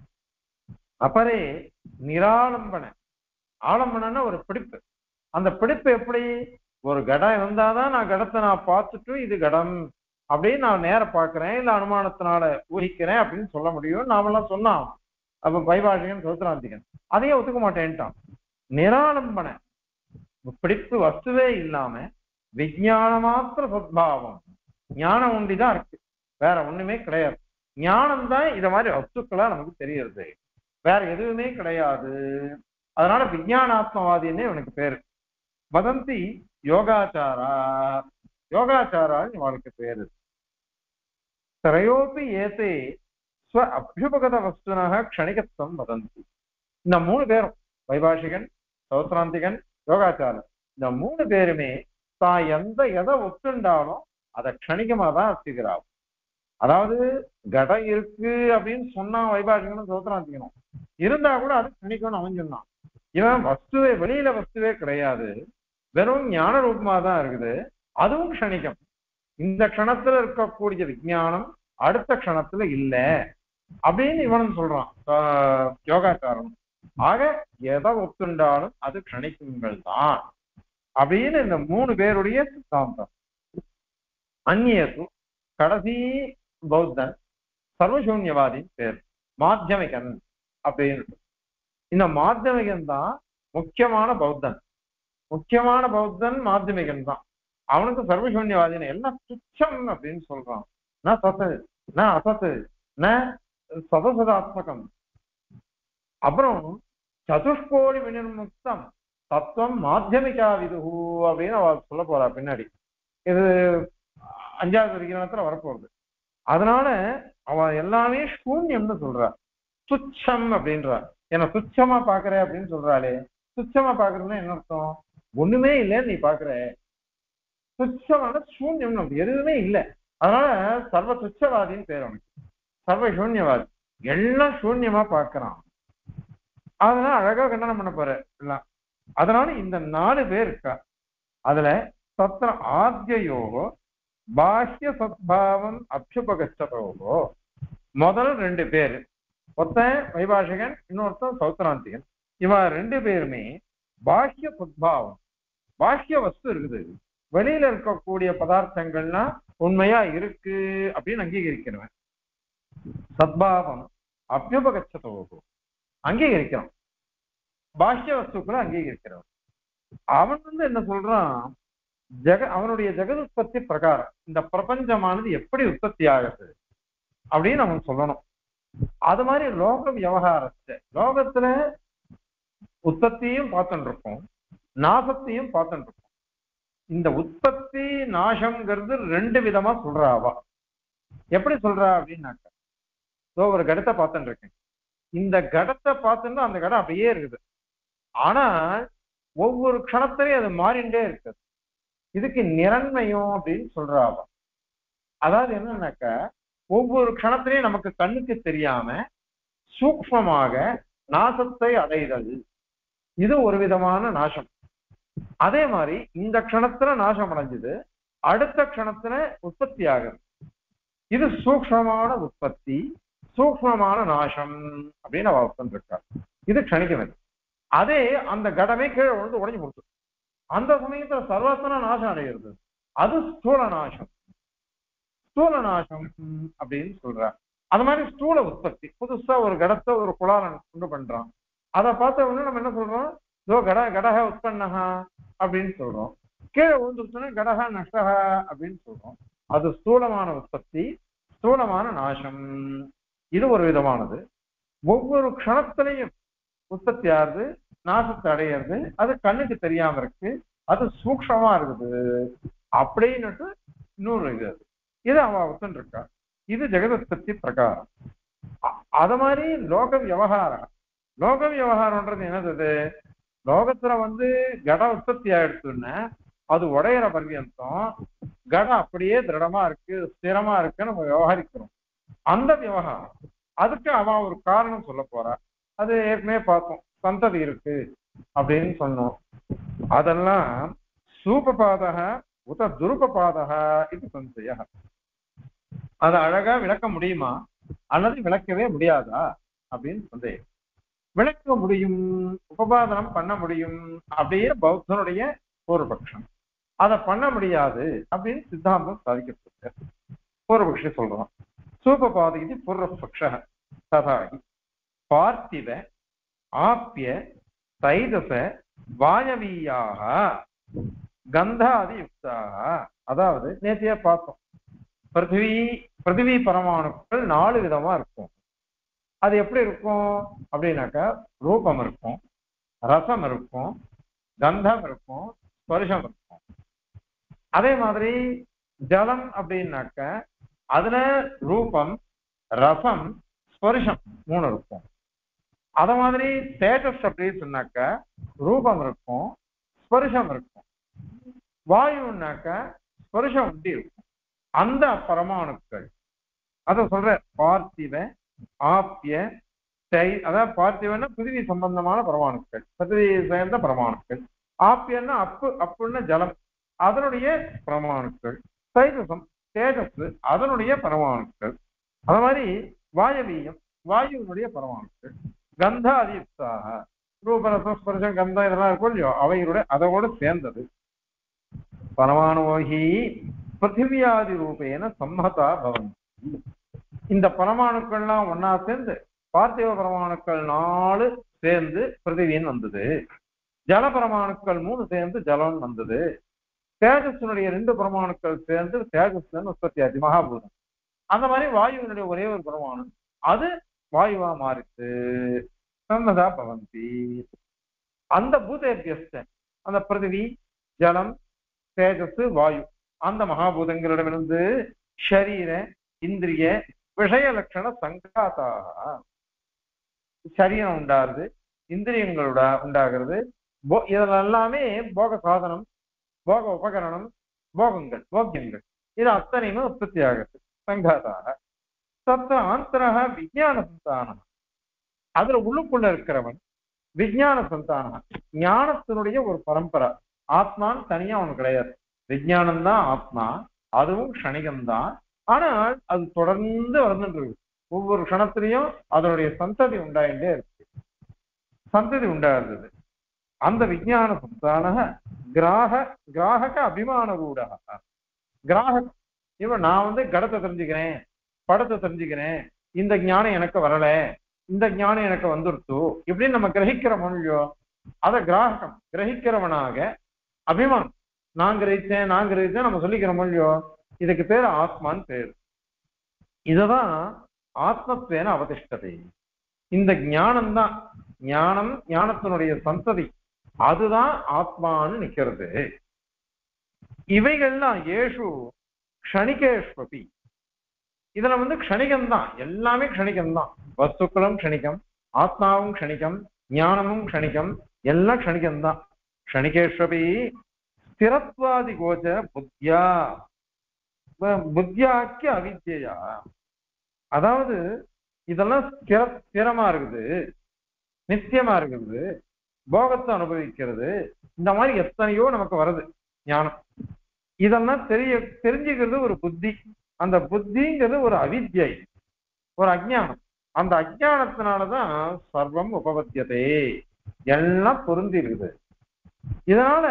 அப்பரே நிராலம்பன, ஆலம்பனம்னா ஒரு பிடிப்பு. அந்த பிடிப்பு எப்படி, ஒரு கடம் இருந்தாதான் நான் கடத்தை நான் பார்த்துட்டு இது கடம் அப்படின்னு நான் நேர பாக்குறேன், இல்ல அனுமானத்தினால ஊகிக்கிறேன் அப்படின்னு சொல்ல முடியும். நாமெல்லாம் சொன்னான். அப்ப பைபாஷிகன் சௌத்ராந்திகன் அதையே ஒத்துக்க மாட்டேன்ட்டான். நிராலம்பன பிடிப்பு வஸ்துவே இல்லாம விஜான மாத்திர சத்பாவம், ஞானம் ஒண்டிதான் இருக்கு, வேற ஒண்ணுமே கிடையாது. ஞானம் தான் இத மாதிரி வஸ்துக்களா நமக்கு தெரியுது, வேற எதுவுமே கிடையாது. அதனால விஜயானாத்மவாதின்னே இவனுக்கு பேரு. வதந்தி யோகாச்சாரா, யோகாச்சாரான்னு இவனுக்கு பேரு. திரையோபி ஏதே ஸ்வ அபியுபகத வஸ்துனாக க்ஷணிகத்துவம் வதந்தி. இந்த மூணு பேரும் வைபாஷிகன், சௌத்ராந்திகன், யோகாச்சாரன், இந்த மூணு பேருமே தான் எந்த எதை ஒத்துண்டாலும் அதை க்ஷணிகமா தான் வச்சுக்கிறான். அதாவது கடம் இருக்கு அப்படின்னு சொன்னா வைபாஷிகனும் சௌத்ராந்திகனும் இருந்தா கூட அது க்ஷணிக்கணும்னு அவன் சொன்னான். இவன் வஸ்துவே வெளியில வஸ்துவே கிடையாது, வெறும் ஞான ரூபமா தான் இருக்குது, அதுவும் க்ஷணிகம். இந்த க்ஷணத்துல இருக்கக்கூடிய விஞ்ஞானம் அடுத்த க்ஷணத்துல இல்ல அப்படின்னு இவனும் சொல்றான் யோகாச்சாரம். ஆக எதை ஒத்துண்டாலும் அது க்ஷணிக்கங்கள் தான் அப்படின்னு இந்த மூணு பேருடைய சித்தாந்தம். அந்நியது கடைசி பௌத்தன் சர்வசூன்யவாதின் பேர் மாத்தியமிகன் அப்படின்னு. இந்த மாத்தியமிகன் தான் முக்கியமான பௌத்தன், முக்கியமான பௌத்தன் மாத்தியமிகன் தான். அவனுக்கு சர்வசூன்யவாதின்னு எல்லாம் துச்சம் அப்படின்னு சொல்றான். ந சத்து ந அசத்து ந சதசதாத்மகம். அப்புறம் சதுஷ்கோடி வினிர்முக்தம் தத்துவம் மாத்தியமிகா விதுஹு அப்படின்னு அவ சொல்ல போறா பின்னாடி. இது அஞ்சாவது விஞ்ஞானத்துல வரப்போகுது. அதனால அவ எல்லாமே சூன்யம்னு சொல்றா, துச்சம் அப்படின்றா. என்ன துச்சமா பாக்குற அப்படின்னு சொல்றாளே, துச்சமா பாக்குறதுன்னா என்ன அர்த்தம், ஒண்ணுமே இல்லைன்னு நீ பாக்குற, துச்சமான சூன்யம், நமக்கு எதுவுமே இல்லை. அதனால சர்வ துச்சவாதின்னு பேர் அவனுக்கு, சர்வ சூன்யவாதி, எல்லாம் சூன்யமா பாக்குறான். அதனால அழகா கண்டனம் பண்ண போற எல்லாம். அதனால இந்த நாலு பேர் இருக்கா. அதுல சத்திர ஆத்யோகோ பாஹ்ய சத்பாவம் அபியுபகச்சதோகோ, முதல் ரெண்டு பேரு, ஒருத்தன் வைபாஷிகன், இன்னொருத்தன் சௌத்ராந்திகன். இவன் ரெண்டு பேருமே பாஹ்ய சத்பாவம், பாஹ்ய வஸ்து இருக்குது, வெளியில இருக்கக்கூடிய பதார்த்தங்கள்லாம் உண்மையா இருக்கு அப்படின்னு அங்கீகரிக்கிறவன். சத்பாவம் அபியுபகச்சதோகோ, அங்கீகரிக்கிறான், பாஹ்ய வஸ்துக்களை அங்கீகரிக்கிறவன். அவன் வந்து என்ன சொல்றான், ஜெக அவனுடைய ஜெகதுற்பத்தி பிரகாரம் இந்த பிரபஞ்சமானது எப்படி உற்பத்தி ஆகுது அப்படின்னு அவன் சொல்லணும். அது மாதிரி லோக விவகாரத்தை, லோகத்துல உற்பத்தியும் பார்த்துட்டு இருக்கோம், நாசத்தையும் பார்த்துட்டு இருக்கோம். இந்த உற்பத்தி நாசம்ங்கிறது ரெண்டு விதமா சொல்றாவா. எப்படி சொல்றா அப்படின்னாக்க, ஒரு கடத்தை பார்த்துட்டு இருக்கேன், இந்த கடத்தை பார்த்துன்னா அந்த கடம் அப்படியே இருக்குது. ஆனால் ஒவ்வொரு க்ஷணத்திலையும் அது மாறிண்டே இருக்குது. இதுக்கு நிரண்மயம் அப்படின்னு சொல்றாங்க. அதாவது என்னன்னாக்க ஒவ்வொரு க்ஷணத்திலையும் நமக்கு கண்ணுக்கு தெரியாம சூக்ஷ்மமாக நாசத்தை அடைதல், இது ஒரு விதமான நாசம். அதே மாதிரி இந்த க்ஷணத்துல நாசம் அடைஞ்சது அடுத்த க்ஷணத்துல உற்பத்தி ஆகுது. இது சூக்ஷ்மமான உற்பத்தி, சூக்ஷ்மமான நாசம் அப்படின்னு அவ உட்கார்ந்துருக்கார். இது க்ஷணிக்கிறது. அதே அந்த கடமே கீழே விழுந்து உடஞ்சி கொடுத்து அந்த சமயத்துல சர்வத்தன நாசம் அடைகிறது, அது ஸ்தூல நாசம். ஸ்தூல நாசம் அப்படின்னு சொல்றார். அது மாதிரி ஸ்தூல உற்பத்தி, புதுசா ஒரு கடத்தை ஒரு குளாரன் கொண்டு பண்றான். அதை பார்த்த உடனே நம்ம என்ன சொல்றோம், இதோ கட கடக உற்பன்னஹா அப்படின்னு சொல்றோம். கீழே விழுந்துருச்சுன்னா கடகா நஷ்டகா அப்படின்னு சொல்றோம். அது ஸ்தூலமான உற்பத்தி, ஸ்தூலமான நாசம். இது ஒரு விதமானது. ஒவ்வொரு க்ஷணத்திலையும் உற்பத்தி ஆகுது, நாசத்தை அடையிறது, அது கண்ணுக்கு தெரியாம இருக்கு, அது சூக்ஷமா இருக்குது அப்படின்னுட்டு இன்னொரு இது. இது அவன் ஒத்துன்னு இருக்கா. இது ஜெகதுற்பத்தி பிரகாரம். அத மாதிரி லோக விவகாரம். லோக விவகாரம்ன்றது என்னது, லோகத்துல வந்து கட உற்பத்தி ஆயிடுச்சுன்னா அது உடையிற பர்யந்தம் கடம் அப்படியே திருடமா இருக்கு, ஸ்திரமா இருக்குன்னு நம்ம விவகரிக்கிறோம். அந்த விவகாரம் அதுக்கு அவன் ஒரு காரணம் சொல்ல போறா. அது ஏற்கனவே பார்த்தோம், சந்ததி இருக்கு அப்படின்னு சொன்னோம். அதெல்லாம் சூபபாதக உத துருபபாதக இது சந்தேக. அதை அழகா விளக்க முடியுமா அல்லது விளக்கவே முடியாதா அப்படின்னு சந்தேகம். விளக்க முடியும், உபபாதனம் பண்ண முடியும் அப்படின்னு பௌத்தனுடைய பூர்வபக்ஷம். அதை பண்ண முடியாது அப்படின்னு சித்தாந்தம் சாதிக்கப்பட்டு பூர்வபக்ஷி சொல்றோம். சூபபாத இது பூர்வபக்ஷ ததாகி பார்த்திவ ஆப்பிய தைதச வாயவீயாக கந்தாதி யுக்தாக. அதாவது நேற்றைய பார்த்தோம், பிருத்திவி பிருத்திவி பரமாணுக்கள் நாலு விதமா இருக்கும். அது எப்படி இருக்கும் அப்படின்னாக்கா ரூபம் இருக்கும், ரசம் இருக்கும், கந்தம் இருக்கும், ஸ்பர்ஷம் இருக்கும். அதே மாதிரி ஜலம் அப்படின்னாக்க அதுல ரூபம், ரசம், ஸ்பர்ஷம் மூணு இருக்கும். அத மாதிரி தேஜஸ் அப்படின்னு சொன்னாக்க ரூபம் இருக்கும், ஸ்பர்ஷம் இருக்கும். வாயுன்னாக்க ஸ்பர்ஷம் உண்டி இருக்கும். அந்த பரமாணுக்கள் அத சொல்ற பார்த்திவ ஆப்பிய தை. அதாவது பார்த்திவன்னா பிருத்திவி சம்பந்தமான பரமாணுக்கள், பிருத்திவி சேர்ந்த பரமாணுக்கள். ஆப்பியன்னா அப்பு, அப்புன்னா ஜலம், அதனுடைய பரமாணுக்கள். தைஜசம் தேஜஸ், அதனுடைய பரமாணுக்கள். அது மாதிரி வாயவீயம், வாயுனுடைய பரமாணுக்கள். கந்தாதி யுக்தாக ரூபரசம் ஸ்பர்ஷம் கந்தம் இதெல்லாம் இருக்கும் இல்லையோ, அவைகளுடைய அதோட சேர்ந்தது. பரமாணுவோகி பிருத்திவியாதி ரூபேன சம்மதா பவந்தி. இந்த பரமாணுக்கள்லாம் ஒன்னா சேர்ந்து பார்த்திவ பரமாணுக்கள் நாலு சேர்ந்து பிருத்திவின்னு வந்தது. ஜல பரமாணுக்கள் மூணு சேர்ந்து ஜலம் வந்தது. தேஜஸ்னுடைய ரெண்டு பரமாணுக்கள் சேர்ந்து தேஜஸ் உற்பத்தி ஆச்சு மகாபூதம். அந்த மாதிரி வாயுவினுடைய ஒரே ஒரு பரமாணு அது வாயுவா மாறிச்சு. சம்மதா பவந்தி. அந்த பூதேபியஸ்த அந்த பிருத்திவி ஜலம் தேஜஸ் வாயு அந்த மகாபூதங்களிடமிருந்து ஷரீர இந்திரிய விஷய லட்சண சங்காத்தாக சரீரம் உண்டாருது, இந்திரியங்களோட உண்டாகிறது. இதெல்லாம் எல்லாமே போக சாதனம், போக உபகரணம், போகங்கள், போக்கியங்கள். இது அத்தனையுமே உற்பத்தி ஆகிறது சங்காத்தாக. சத்த ஆந்தரக விஜயான சந்தானம். அதுல உள்ளுக்குள்ள இருக்கிறவன் விஜயான சந்தானம், ஞானத்தினுடைய ஒரு பரம்பரை. ஆத்மான்னு தனியா அவனுக்கு கிடையாது. விஜயானம் தான் ஆத்மா, அதுவும் க்ஷணிகம்தான். ஆனால் அது தொடர்ந்து வந்துட்டு ஒவ்வொரு க்ஷணத்திலையும் அதனுடைய சந்ததி உண்டாயிட்டே இருக்கு. சந்ததி உண்டாயிருந்தது. அந்த விஜயான சந்தான கிராக கிராகக அபிமான ரூடக. கிராகக் இவன் நான் வந்து கடத்தை தெரிஞ்சுக்கிறேன், படத்தை தெரிஞ்சுக்கிறேன், இந்த ஞானம் எனக்கு வரல, இந்த ஞானம் எனக்கு வந்துருச்சு இப்படின்னு நம்ம கிரகிக்கிற மொழியோ, அத கிராகம் கிரகிக்கிறவனாக அபிமானம், நான் கிரகிச்சேன் நான் கிரகிச்சேன் நம்ம சொல்லிக்கிற மொழியோ, இதுக்கு பேர் ஆத்மான்னு பேரு. இதுதான் ஆத்மத்வேன அவதிஷ்டதை. இந்த ஞானம் தான், ஞானம் ஞானத்தினுடைய சந்ததி, அதுதான் ஆத்மான்னு நிக்கிறது. இவைகள்லாம் ஏஷு க்ஷணிகேஷ்வபி. இதுல வந்து க்ஷணிகம்தான், எல்லாமே க்ஷணிகம்தான். வஸ்துக்களும் க்ஷணிகம், ஆத்மாவும் க்ஷணிகம், ஞானமும் க்ஷணிகம், எல்லாம் க்ஷணிகம் தான். க்ஷணிகேஸ்வபி ஸ்திரத்வாதி கோச்ச புத்தியா புத்தியாக்கிய அவித்யா. அதாவது இதெல்லாம் ஸ்திர ஸ்திரமா இருக்குது, நித்தியமா இருக்குது, போகத்தை அனுபவிக்கிறது, இந்த மாதிரி எத்தனையோ நமக்கு வருது ஞானம். இதெல்லாம் தெரிய தெரிஞ்சுக்கிறது ஒரு புத்தி. அந்த புத்திங்கிறது ஒரு அவித்யை, ஒரு அஜ்ஞானம். அந்த அஜ்ஞானத்தினாலதான் சர்வம் உபபத்தியதே, எல்லாம் பொருந்தி இருக்குது. இதனால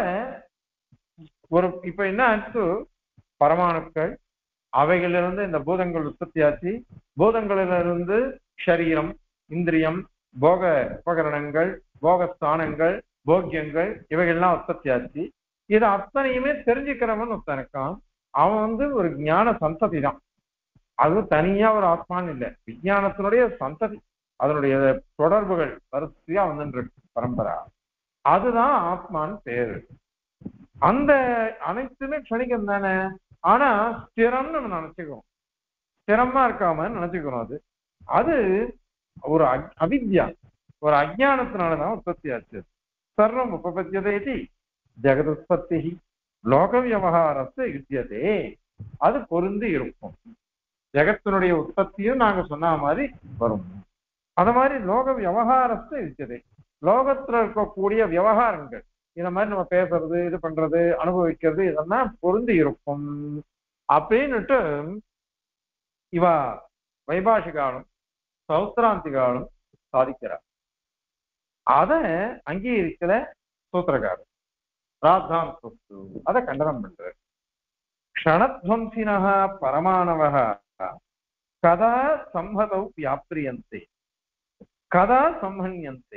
ஒரு இப்ப என்ன ஆச்சு, பரமாணுக்கள் அவைகளிலிருந்து இந்த பூதங்கள் உற்பத்தியாச்சு, பூதங்களிலிருந்து சரீரம், இந்திரியம், போக உபகரணங்கள், போகஸ்தானங்கள், போக்கியங்கள் இவைகள்லாம் உற்பத்தியாச்சு. இது அத்தனையுமே தெரிஞ்சுக்கிறவன் ஒருத்தனுக்கான். அவன் வந்து ஒரு ஞான சந்ததி தான். அது தனியா ஒரு ஆத்மான்னு இல்லை, விஞ்ஞானத்தினுடைய சந்ததி, அதனுடைய தொடர்புகள் வரிசையா வந்து பரம்பரா, அதுதான் ஆத்மான்னு பேரு. அந்த அனைத்துமே க்ஷணிகம் தானே. ஆனா ஸ்திரம்னு நம்ம நினைச்சுக்கிறோம், ஸ்திரமா இருக்காம நினைச்சுக்கிறோம். அது அது ஒரு அவித்யா, ஒரு அஜ்ஞானத்தினாலதான் உற்பத்தி ஆச்சு. சர்வம் உபபத்தியதே ஜெகதுற்பத்தி லோக விவகாரத்தை யுத்தியதே, அது பொருந்தி இருக்கும். ஜெகத்தினுடைய உற்பத்தியும் நாங்க சொன்ன மாதிரி வரும். அத மாதிரி லோக விவகாரத்தை யுத்தியதே, லோகத்துல இருக்கக்கூடிய விவகாரங்கள், இந்த மாதிரி நம்ம பேசுறது, இது பண்றது, அனுபவிக்கிறது, இதெல்லாம் பொருந்தி இருக்கும் அப்படின்னுட்டு இவா வைபாஷிகாலும் சௌத்ராந்திகாலும் சாதிக்கிறார். அத அங்கீகரிக்கிற சூத்திரக்காரர் ராத்தாம் சொத்து அதை கண்டனம் பண்ற. க்ஷணத்வம்சினः பரமாணவः கதா சம்ஹதௌ வியாப்ரியந்தே கதா சம்ஹன்யந்தே.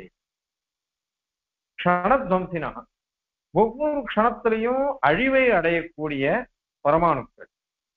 க்ஷணத்வம்சினா ஒவ்வொரு க்ஷணத்திலையும் அழிவை அடையக்கூடிய பரமாணுக்கள்.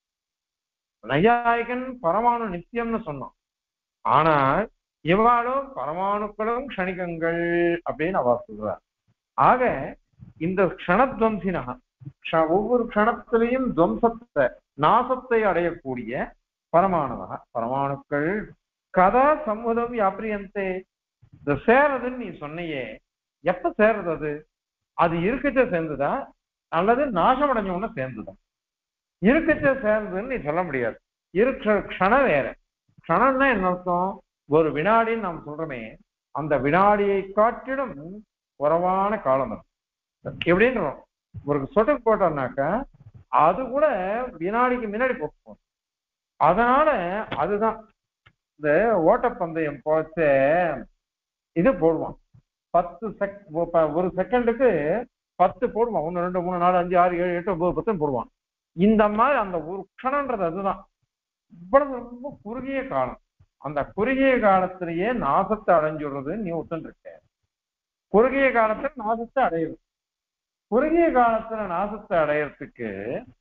நையாயிகன் பரமாணு நித்தியம்னு சொன்னான், ஆனால் இவாளும் பரமாணுக்களும் க்ஷணிகங்கள் அப்படின்னு அவ சொல்றார். ஆக இந்த க்ஷணத்வம்சினா ஒவ்வொரு க்ஷணத்திலையும் துவம்சத்தை, நாசத்தை அடையக்கூடிய பரமாணவ பரமாணுக்கள் கதா சம்முதம் வியாப்ரியந்தே. இந்த சேரதுன்னு நீ சொன்னையே, எப்ப சேர்றது? அது அது இருக்கச்ச சேர்ந்துதா அல்லது நாசம் அடைஞ்சவன சேர்ந்துதா? இருக்கச்ச சேர்ந்ததுன்னு நீ சொல்ல முடியாது. இருக்கிற க்ஷணம் வேற. க்ஷணம்னா என்ன அர்த்தம்? ஒரு வினாடின்னு நாம் சொல்றோமே, அந்த வினாடியை காட்டிலும் குறைவான காலம் அது எப்படின்றோம். ஒரு சொட்டுக்கு போட்டோம்னாக்கா அது கூட வினாடிக்கு முன்னாடி போகும். அதனால அதுதான் இந்த ஓட்டப்பந்தயம் போச்ச இது போடுவான், பத்து செக் ஒரு செகண்டுக்கு பத்து போடுவான். ஒன்னு ரெண்டு மூணு நாலு அஞ்சு ஆறு ஏழு எட்டு ஒன்பது பத்து போடுவான். இந்த மாதிரி அந்த ஒரு க்ஷணன்றது அதுதான். இவ்வளவு ரொம்ப குறுகிய காலம். அந்த குறுகிய காலத்திலேயே நாசத்தை அடைஞ்சுடுறது நீ ஒத்துன்னு இருக்க. குறுகிய காலத்துல நாசத்தை அடையுது. குறுகிய காலத்துல நாசத்தை அடையறதுக்கு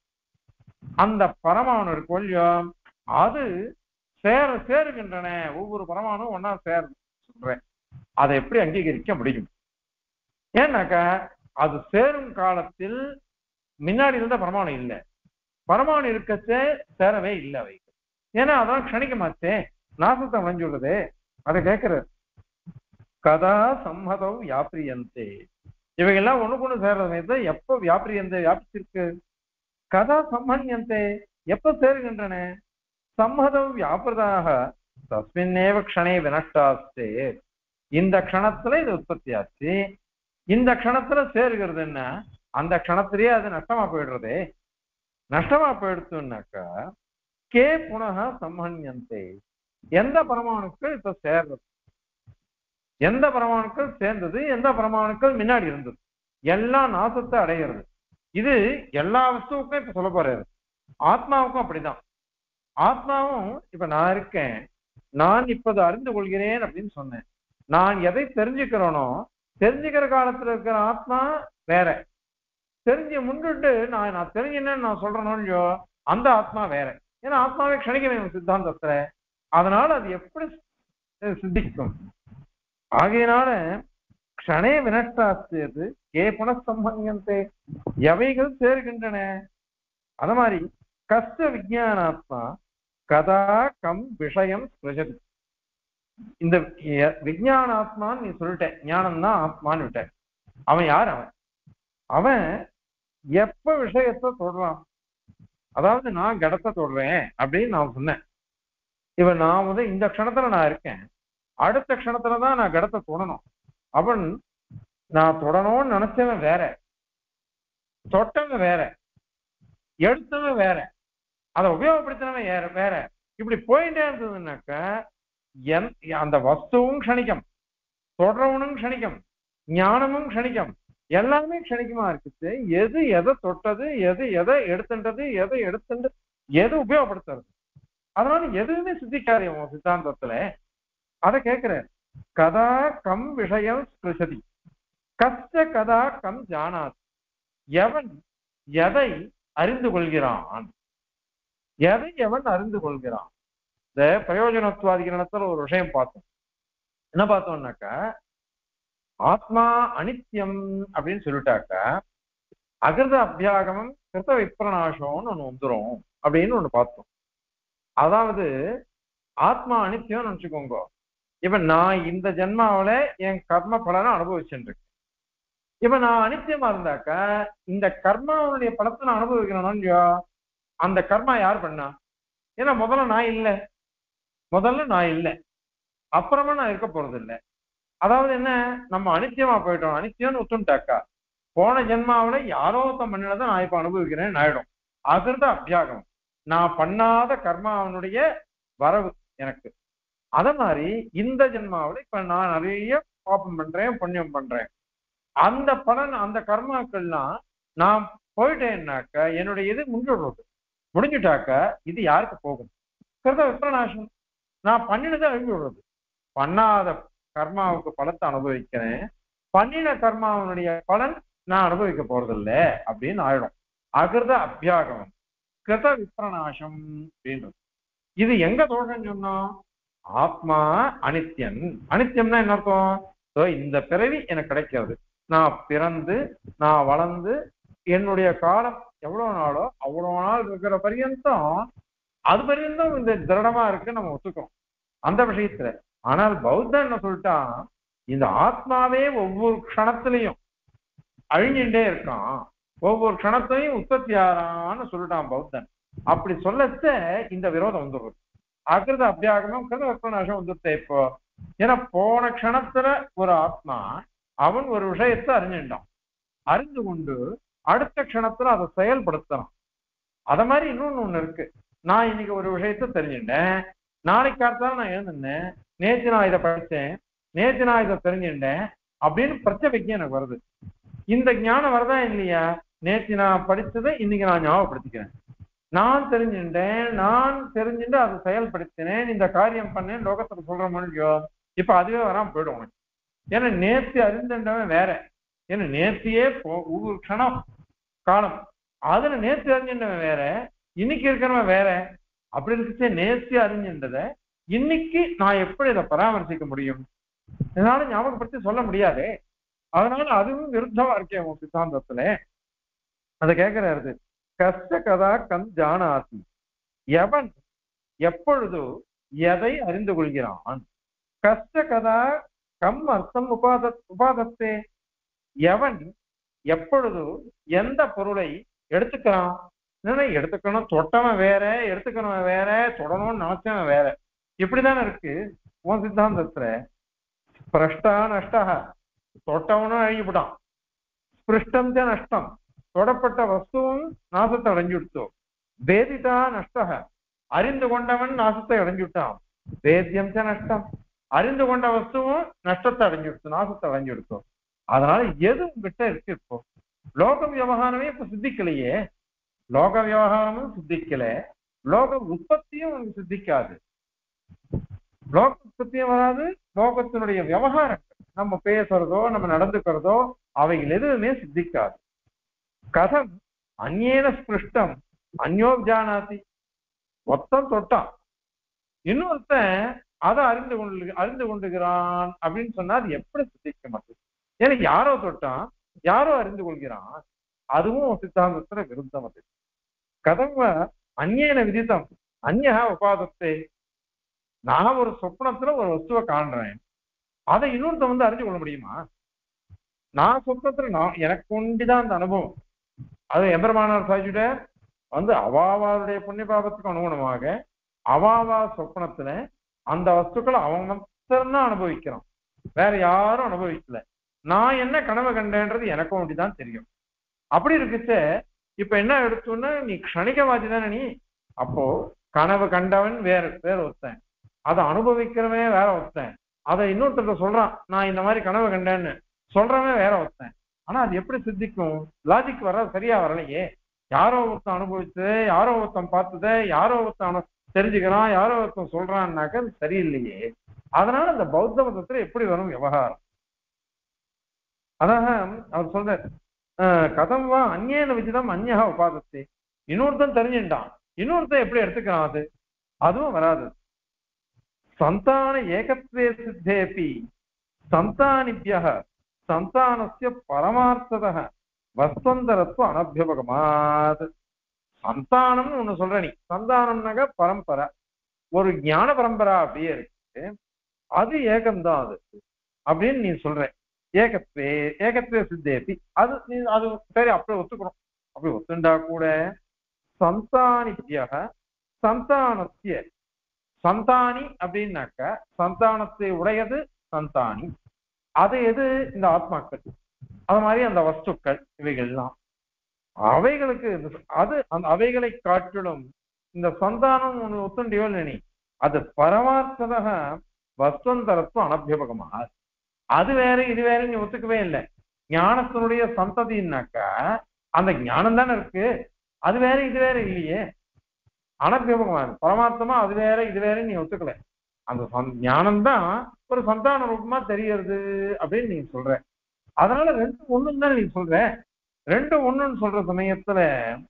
அந்த பரமாணு இருக்கு இல்லையோ, அது சேர சேருகின்றன. ஒவ்வொரு பரமாணும் ஒன்னா சேர சொல்றேன். அதை எப்படி அங்கீகரிக்க முடியும்? ஏன்னாக்கா அது சேரும் காலத்தில் முன்னாடி இருந்த பரமாணு இல்லை, பரமாணு இருக்கச்சே சேரவே இல்லை அவை. ஏன்னா அதான் க்ஷணிக்கமாச்சே, நாசத்தை அடைஞ்சுள்ளது. அதை கேட்கிறது கதா சம்மதம் வியாபிரியந்தே. இவைகள்லாம் ஒண்ணுக்கு ஒண்ணு சேர்றது எப்ப வியாபிரியந்தே வியாபிச்சிருக்கு? கதா சம்மன்யந்தே, எப்ப சேருகின்றன? சம்மதம் வியாபிரதாக தஸ்மின்னேவ க்ஷணே வினஷ்டாஸ்தே. இந்த க்ஷணத்துல இது உற்பத்தி ஆச்சு, இந்த க்ஷணத்துல சேருகிறதுன்னா அந்த க்ஷணத்திலேயே அது நஷ்டமா போயிடுறது. நஷ்டமா போயிடுச்சுன்னாக்கா கே புனக சம்மன்யந்தே. எந்த பரமாணுக்கள் இப்ப சேர்றது? எந்த பரமாணுக்கள் சேர்ந்தது, எந்த பரமாணுக்கள் முன்னாடி இருந்தது, எல்லாம் நாசத்தை அடைகிறது. இது எல்லா வஸ்துவுக்கும் இப்ப சொல்ல போறாரு. ஆத்மாவுக்கும் அப்படிதான். ஆத்மாவும் இப்ப நான் இருக்கேன், நான் இப்போது அறிந்து கொள்கிறேன் அப்படின்னு சொன்னேன். நான் எதை தெரிஞ்சுக்கிறேனோ, தெரிஞ்சுக்கிற காலத்துல இருக்கிற ஆத்மா வேற. தெரிஞ்சு முன்னிட்டு நான் நான் தெரிஞ்சுன்னு நான் சொல்றேனோ இல்லையோ, அந்த ஆத்மா வேற. ஏன்னா ஆத்மாவே க்ஷணிக்க சித்தாந்தத்துல, அதனால அது எப்படி சித்திக்கும்? ஆகையினால க்ஷணே வினஷ்டாஸ்து கே புனசம்பன்யந்தே, எவைகள் சேர்கின்றன. அத மாதிரி கஷ்ட விஜயானாத்மா கதா கம் விஷயம் ஸ்பிருஷதி. இந்த விஞ்ஞான ஆத்மான்னு நீ சொல்லிட்ட, ஞானம் தான் ஆத்மான்னு விட்ட. அவன் யார்? அவன் அவன் எப்ப விஷயத்தை தொடரான்? அதாவது நான் கடத்தை தொடுறேன் அப்படின்னு நான் சொன்னேன். இவன் நான் வந்து இந்த க்ஷணத்துல நான் இருக்கேன், அடுத்த க்ஷணத்துலதான் நான் கடத்தை தொடணும். அவன் நான் தொடணும்னு நினைச்சவன் வேற, தொட்டவன் வேற, எடுத்தவன் வேற, அதை உபயோகப்படுத்தினவன் வேற வேற. இப்படி போயிட்டே இருந்ததுன்னாக்க என் அந்த வஸ்துவும் க்ஷணிக்கம், தொடரவனும் க்ஷணிக்கம், ஞானமும் க்ஷணிக்கம், எல்லாமே க்ஷணிக்கமா இருக்குது. எது எதை தொட்டது, எது எதை எடுத்துன்றது, எதை எடுத்துட்டு எது உபயோகப்படுத்துறது, அதனால எதுவுமே சித்திக்காது உன் சித்தாந்தத்துல. அதை கேட்கிற கதா கம் விஷயம் ஸ்பிருஷதி கஷ்ட கதா கம் ஜானாத். எவன் எதை அறிந்து கொள்கிறான், எதை எவன் அறிந்து கொள்கிறான். இந்த பிரயோஜனத்துவாதிகரணத்துல ஒரு விஷயம் பார்த்தோம். என்ன பார்த்தோம்னாக்கா, ஆத்மா அனித்யம் அப்படின்னு சொல்லிட்டாக்கா அகிருத அபியாகமம் கிருத்த விப்ரநாசம்னு ஒண்ணு வந்துரும் அப்படின்னு ஒண்ணு பார்த்தோம். அதாவது ஆத்மா அனித்தியம்னு நினைச்சுக்கோங்க. இப்ப நான் இந்த ஜென்மாவில என் கர்ம பலனை அனுபவிச்சுட்டு இருக்கேன். இப்ப நான் அனித்தியமா இருந்தாக்கா இந்த கர்மாவுடைய பலத்தை நான் அனுபவிக்கணும். அந்த கர்மா யார் பண்ணா? ஏன்னா முதல்ல நான் இல்லை, முதல்ல நான் இல்லை, அப்புறமா நான் இருக்க போறது இல்லை. அதாவது என்ன, நம்ம அனித்தியமா போயிட்டோம், அனித்தியம்னு ஒத்துட்டாக்கா போன ஜென்மாவில யாரோ ஒருத்தன் பண்ணினதான் நான் இப்ப அனுபவிக்கிறேன் ஆயிடும். அதுதான் அபியாகம், நான் பண்ணாத கர்மாவனுடைய வரவு எனக்கு. அத மாதிரி இந்த ஜென்மாவில இப்ப நான் நிறைய பாப்பம் பண்றேன், புண்ணியம் பண்றேன், அந்த பலன் அந்த கர்மாக்கள்லாம் நான் போயிட்டேன்னாக்க என்னுடைய இது முடிஞ்சுடுறது. முடிஞ்சுட்டாக்க இது யாருக்கு போகும்? கிருத விப்ரநாசம். நான் பண்ணினதை அழிஞ்சு விடுறது. பண்ணாத கர்மாவுக்கு பலத்தை அனுபவிக்கிறேன், பண்ணின கர்மாவனுடைய பலன் நான் அனுபவிக்க போறதில்லை அப்படின்னு ஆயிடும். அகிருத அபியாகமம் கிருத விப்ரநாசம் அப்படின்றது. இது எங்க தோஷம் சொன்னோம்? ஆத்மா அனித்யன். அனித்யம்னா என்ன அர்த்தம்? இந்த பிறவி எனக்கு கிடைக்கிறது, நான் பிறந்து நான் வளர்ந்து என்னுடைய காலம் எவ்வளவு நாளோ அவ்வளவு நாள் இருக்கிற பரியந்தம் அது பரியந்தம் இந்த திருடமா இருக்கு நம்ம ஒத்துக்கிறோம் அந்த விஷயத்துல. ஆனால் பௌத்தன் என்ன சொல்லிட்டான், இந்த ஆத்மாவே ஒவ்வொரு க்ஷணத்திலையும் அழிஞ்சுட்டே இருக்கான், ஒவ்வொரு க்ஷணத்திலையும் உற்பத்தி ஆறான்னு சொல்லிட்டான் பௌத்தன். அப்படி சொல்லச்ச இந்த விரோதம் வந்துடுறது. அகிருத அபியாகமும் கிருத விப்ரநாசம் வந்துருத்த இப்போ. ஏன்னா போன க்ஷணத்துல ஒரு ஆத்மா அவன் ஒரு விஷயத்தை அறிஞ்சுட்டான், அறிந்து கொண்டு அடுத்த க்ஷணத்துல அதை செயல்படுத்தணும். அத மாதிரி இன்னொன்னு ஒண்ணு இருக்கு. நான் இன்னைக்கு ஒரு விஷயத்த தெரிஞ்சுட்டேன், நாளைக்கு காலத்தால நான் எழுந்திருந்தேன், நேற்று நான் இதை படித்தேன், நேற்று நான் இதை தெரிஞ்சுட்டேன் அப்படின்னு பிரச்சனைக்கு எனக்கு வருது. இந்த ஞானம் வருதா இல்லையா? நேற்று நான் படிச்சதை இன்னைக்கு நான் ஞாபகப்படுத்திக்கிறேன், நான் தெரிஞ்சுட்டேன், நான் தெரிஞ்சுட்டு அதை செயல்படுத்தினேன், இந்த காரியம் பண்ணேன், லோகத்துல சொல்ற முடியோ. இப்ப அதுவே வராம போயிடும் உனக்கு. ஏன்னா நேர்த்தி அறிஞ்சின்றவன் வேற, ஏன்னா நேர்த்தியே ஒவ்வொரு க்ஷணம் காலம், அதுல நேர்த்தி அறிஞ்சின்றவன் வேற, இன்னைக்கு இருக்கிறவன் வேற. அப்படி இருந்துச்சு நேர்த்தி அறிஞ்சின்றத இன்னைக்கு நான் எப்படி இதை பராமரிசிக்க முடியும்? இதனால ஞாபகப்படுத்தி சொல்ல முடியாது. அதனால அதுவும் விருத்தமா இருக்கேன் உன் சித்தாந்தத்துல. அதை கேட்கிறாரு, கஷ்ட கதா கண் ஜானாசி. எவன் எப்பொழுது எதை அறிந்து கொள்கிறான்? கஷ்ட கதா கம் அர்த்தம் உபாத உபாதத்தே. எவன் எப்பொழுது எந்த பொருளை எடுத்துக்கிறான்? எடுத்துக்கணும், தொட்டவன் வேற, எடுத்துக்கணும் வேற, தொடணும்னு நினைச்சவன் வேற. இப்படிதானே இருக்கு உன் சித்தாந்தத்துல. பிரஷ்டா நஷ்டா, தொட்டவனும் அழிஞ்சுட்டான். ஸ்பிருஷ்டம் ச நஷ்டம், தொடப்பட்ட வஸ்துவும் நாசத்தை அடைஞ்சுட்டோம். வேதிதா நஷ்ட, அறிந்து கொண்டவன் நாசத்தை அடைஞ்சுட்டான். வேத்தியம் ச நஷ்டம், அறிந்து கொண்ட வஸ்துவும் நஷ்டத்தை அடைஞ்சுடுத்து, நாசத்தை அடைஞ்சுடுத்தோம். அதனால எது உங்ககிட்ட இருக்கு? இப்போ லோக விவகாரமே இப்ப சித்திக்கலையே, லோக விவகாரமும் சித்திக்கல, லோக உற்பத்தியும் உங்களுக்கு சித்திக்காது. லோக உற்பத்தியும் வராது, லோகத்தினுடைய விவகாரங்கள் நம்ம பேசுறதோ நம்ம நடந்துக்கிறதோ அவைகள் எதுவுமே சித்திக்காது. கதம் அந்நேன ஸ்பிருஷ்டம் அந்யோ ஜானாதி. ஒத்தம் தொட்டான், இன்னொருத்தன் அதை அறிந்து கொண்டு அறிந்து கொண்டுகிறான் அப்படின்னு சொன்னா அது எப்படி சித்திக்க மாட்டேங்குது? ஏன்னா யாரோ தொட்டான், யாரோ அறிந்து கொள்கிறான், அதுவும் சித்தாந்தத்துல விருத்தம். அது கதம் அந்நேன விதித்தம் அந்நா உபாதத்தை. நான் ஒரு சொப்னத்துல ஒரு வஸ்துவை காண்றேன், அதை இன்னொருத்த வந்து அறிஞ்சு கொள்ள முடியுமா? நான் சொப்னத்துல நான் எனக்கு ஒண்டிதான் அந்த அனுபவம். அது எம்பெருமானார் சாதிச்சுட்ட வந்து அவாவாருடைய புண்ணிய பாபத்துக்கு அனுகுணமாக அவாவா சொப்னத்துல அந்த வஸ்துக்களை அவன் மாத்திரம்தான் அனுபவிக்கிறான், வேற யாரும் அனுபவிக்கல. நான் என்ன கனவு கண்டேன்றது எனக்கும் அப்படிதான் தெரியும். அப்படி இருக்குச்ச இப்ப என்ன எடுத்தோன்னா நீ க்ஷணிகவாதி தானே நீ. அப்போ கனவு கண்டவன் வேற வேற ஒருத்தன், அதை அனுபவிக்கிறவன் வேற ஒருத்தன், அதை இன்னொருத்தர் சொல்றான் நான் இந்த மாதிரி கனவு கண்டேன்னு சொல்றவன் வேற ஒருத்தன். ஆனா அது எப்படி சித்திக்கும்? லாஜிக் வர சரியா வரலையே. யாரோ ஒருத்தன் அனுபவிச்சது, யாரோ ஒருத்தன் பார்த்தத, யாரோ ஒருத்தன் தெரிஞ்சுக்கிறான், யாரோ ஒருத்தன் சொல்றான்னாக்க அது சரியில்லையே. அதனால அந்த பௌத்த மதத்துல எப்படி வரும் விவகாரம்? அதாக அவர் சொல்ற கதம் வா அந்நேன விஜிதம் அந்நகா உபாதத்தை, இன்னொருத்தன் தெரிஞ்சுட்டான் இன்னொருத்தன் எப்படி எடுத்துக்கிறான்? அது அதுவும் வராது. சந்தான ஏகத்வே சித்தேபி சந்தானிபிய சந்தானஸ்ய பரமார்த்தத வஸ்தந்தரத்துவ அனபியபகமாத். சந்தானம்னு ஒண்ணு சொல்ற நீ, சந்தானம்னாக்க பரம்பரை, ஒரு ஞான பரம்பரா அப்படியே இருக்கு, அது ஏகம்தான் அது அப்படின்னு நீ சொல்ற. ஏகத்வே ஏகத்வே சித்தேபி அது நீ அது சரி அப்படி ஒத்துக்கிறோம். அப்படி ஒத்துண்டா கூட சந்தானிபியக சந்தானத்திய, சந்தானி அப்படின்னாக்க சந்தானத்தை உடையது சந்தானி, அது எது? இந்த ஆத்மாக்கள், அது மாதிரி அந்த வஸ்துக்கள் இவைகள்லாம் அவைகளுக்கு அது அந்த அவைகளை காட்டிலும் இந்த சந்தானம் ஒண்ணு ஒத்துண்டியோ நீ, அது பரமார்த்ததாக வஸ்தந்தரத்துவம் அனபியபகமா. அது வேற இது வேற நீ ஒத்துக்கவே இல்லை. ஞானத்தினுடைய சந்ததினாக்கா அந்த ஞானம் தானே இருக்கு, அது வேற இது வேற இல்லையே. அனபியபகமா பரமார்த்தமா அது வேற இது வேற நீ ஒத்துக்கல. அந்த ஞானம்தான் ஒரு சந்தான ரூபமா தெரியறது அப்படின்னு நீ சொல்ற. அதனால ரெண்டு ஒண்ணுன்னு தான் நீ சொல்ற. ரெண்டு ஒண்ணுன்னு சொல்ற சமயத்துல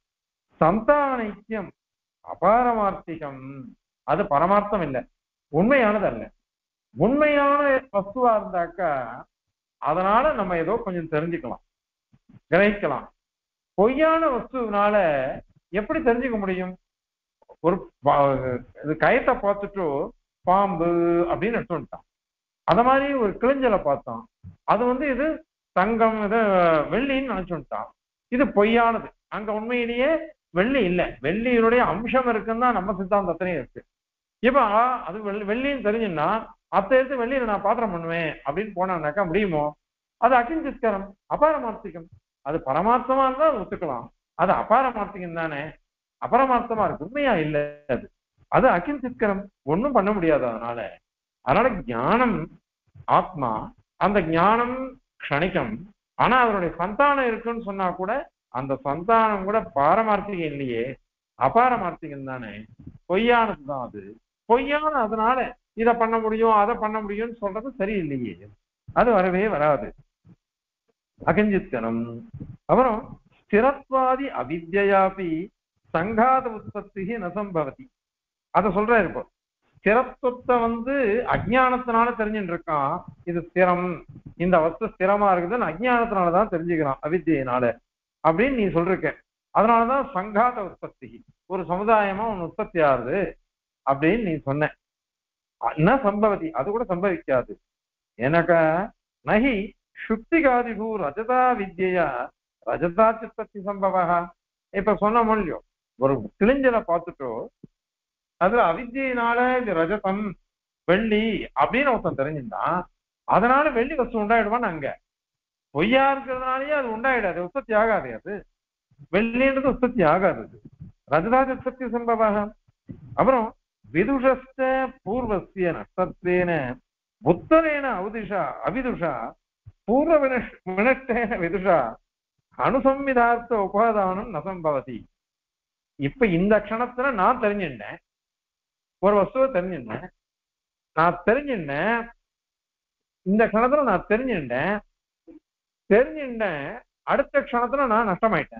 சந்தான ஐக்கியம் அபாரமார்த்திகம், அது பரமார்த்தம் இல்லை, உண்மையானது அல்ல. உண்மையான வஸ்துவா இருந்தாக்கா அதனால நம்ம ஏதோ கொஞ்சம் தெரிஞ்சுக்கலாம், கிரகிக்கலாம். பொய்யான வஸ்துனால எப்படி தெரிஞ்சுக்க முடியும்? ஒரு கயத்தை பார்த்துட்டு பாம்பு அப்படின்னு எடுத்துட்டான், அத மாதிரி ஒரு கிழிஞ்சலை பார்த்தோம், அது வந்து இது தங்கம் இது வெள்ளின்னு நினைச்சுட்டான், இது பொய்யானது. அங்க உண்மையிலேயே வெள்ளி இல்லை, வெள்ளியினுடைய அம்சம் இருக்குன்னு தான் நம்ம சித்தாந்தத்திலையும் இருக்கு. இப்ப அது வெள்ளின்னு தெரிஞ்சுன்னா அத்தை எடுத்து வெள்ளியில நான் பாத்திரம் பண்ணுவேன் அப்படின்னு போனான்னாக்கா முடியுமோ? அது அகிஞ்சித்கரம் அபாரமார்த்திகம். அது பரமார்த்தமா இருந்தா அது ஒத்துக்கலாம், அது அபாரமார்த்திகம் தானே, அபரமார்த்தமா இருக்கு, உண்மையா இல்லை. அது அது அகிஞ்சித்கரம், ஒன்றும் பண்ண முடியாது. அதனால அதனால ஞானம் ஆத்மா, அந்த ஞானம் க்ஷணிகம். ஆனா அதனுடைய சந்தானம் இருக்குன்னு சொன்னா கூட அந்த சந்தானம் கூட பாரமார்த்திகம் இல்லையே, அபாரமார்த்திகம் தானே, பொய்யானது தான் அது. பொய்யான அதனால இதை பண்ண முடியும் அதை பண்ண முடியும்னு சொல்றது சரியில்லையே, அது வரவே வராது. அகஞ்சித்தனம். அப்புறம் ஸ்திரத்வாதி அவித்யாபி சங்காத உற்பத்தி நசம்பவதி, அதை சொல்ற இப்போ. ஸ்திரத்துவத்தை வந்து அஜ்ஞானத்தினால தெரிஞ்சுட்டு இருக்கான், இது ஸ்திரம், இந்த வஸ்து ஸ்திரமா இருக்குதுன்னு அஜ்ஞானத்தினாலதான் தெரிஞ்சுக்கிறான், அவித்தியினால அப்படின்னு நீ சொல்லிருக்க. அதனாலதான் சங்காத உற்பத்தி, ஒரு சமுதாயமா ஒன்னு உற்பத்தி ஆகுது அப்படின்னு நீ சொன்ன. என்ன சம்பவதி, அது கூட சம்பவிக்காது. எனக்கா நகி சுக்திகாதிபூ ரஜதா வித்யா ரஜதா சிற்பத்தி சம்பவா. இப்ப சொன்ன மொழியோ ஒரு கிழிஞ்சலை பார்த்துட்டோ அதுல அவித்தியினால இது ரஜதம் வெள்ளி அப்படின்னு ஒருத்தன் தெரிஞ்சுட்டான், அதனால வெள்ளி வஸ்து உண்டாயிடுவான்னு அங்க. பொய்யா இருக்கிறதுனாலயே அது உண்டாயிடாது, உற்பத்தி ஆகாது. அது வெள்ளின்றது உற்பத்தி ஆகாது, ரஜதா உற்பத்தி சம்பவாக. அப்புறம் விதுஷஸ்த பூர்வசிய நஷ்டத்தேன உத்தரேன அவதிஷா அவிதுஷா பூர்வ வினஷ் வினஷ்டேன விதுஷா அனுசம்விதார்த்த உபாதானம் நசம்பவதி. இப்ப இந்த க்ஷணத்துல நான் தெரிஞ்சுட்டேன், ஒரு வஸ்துவை தெரிஞ்சுட்டேன், நான் தெரிஞ்சுட்டேன், இந்த க்ஷணத்துல நான் தெரிஞ்சுட்டேன் தெரிஞ்சுட்டேன் அடுத்த க்ஷணத்துல நான் நஷ்டமாயிட்டேன்,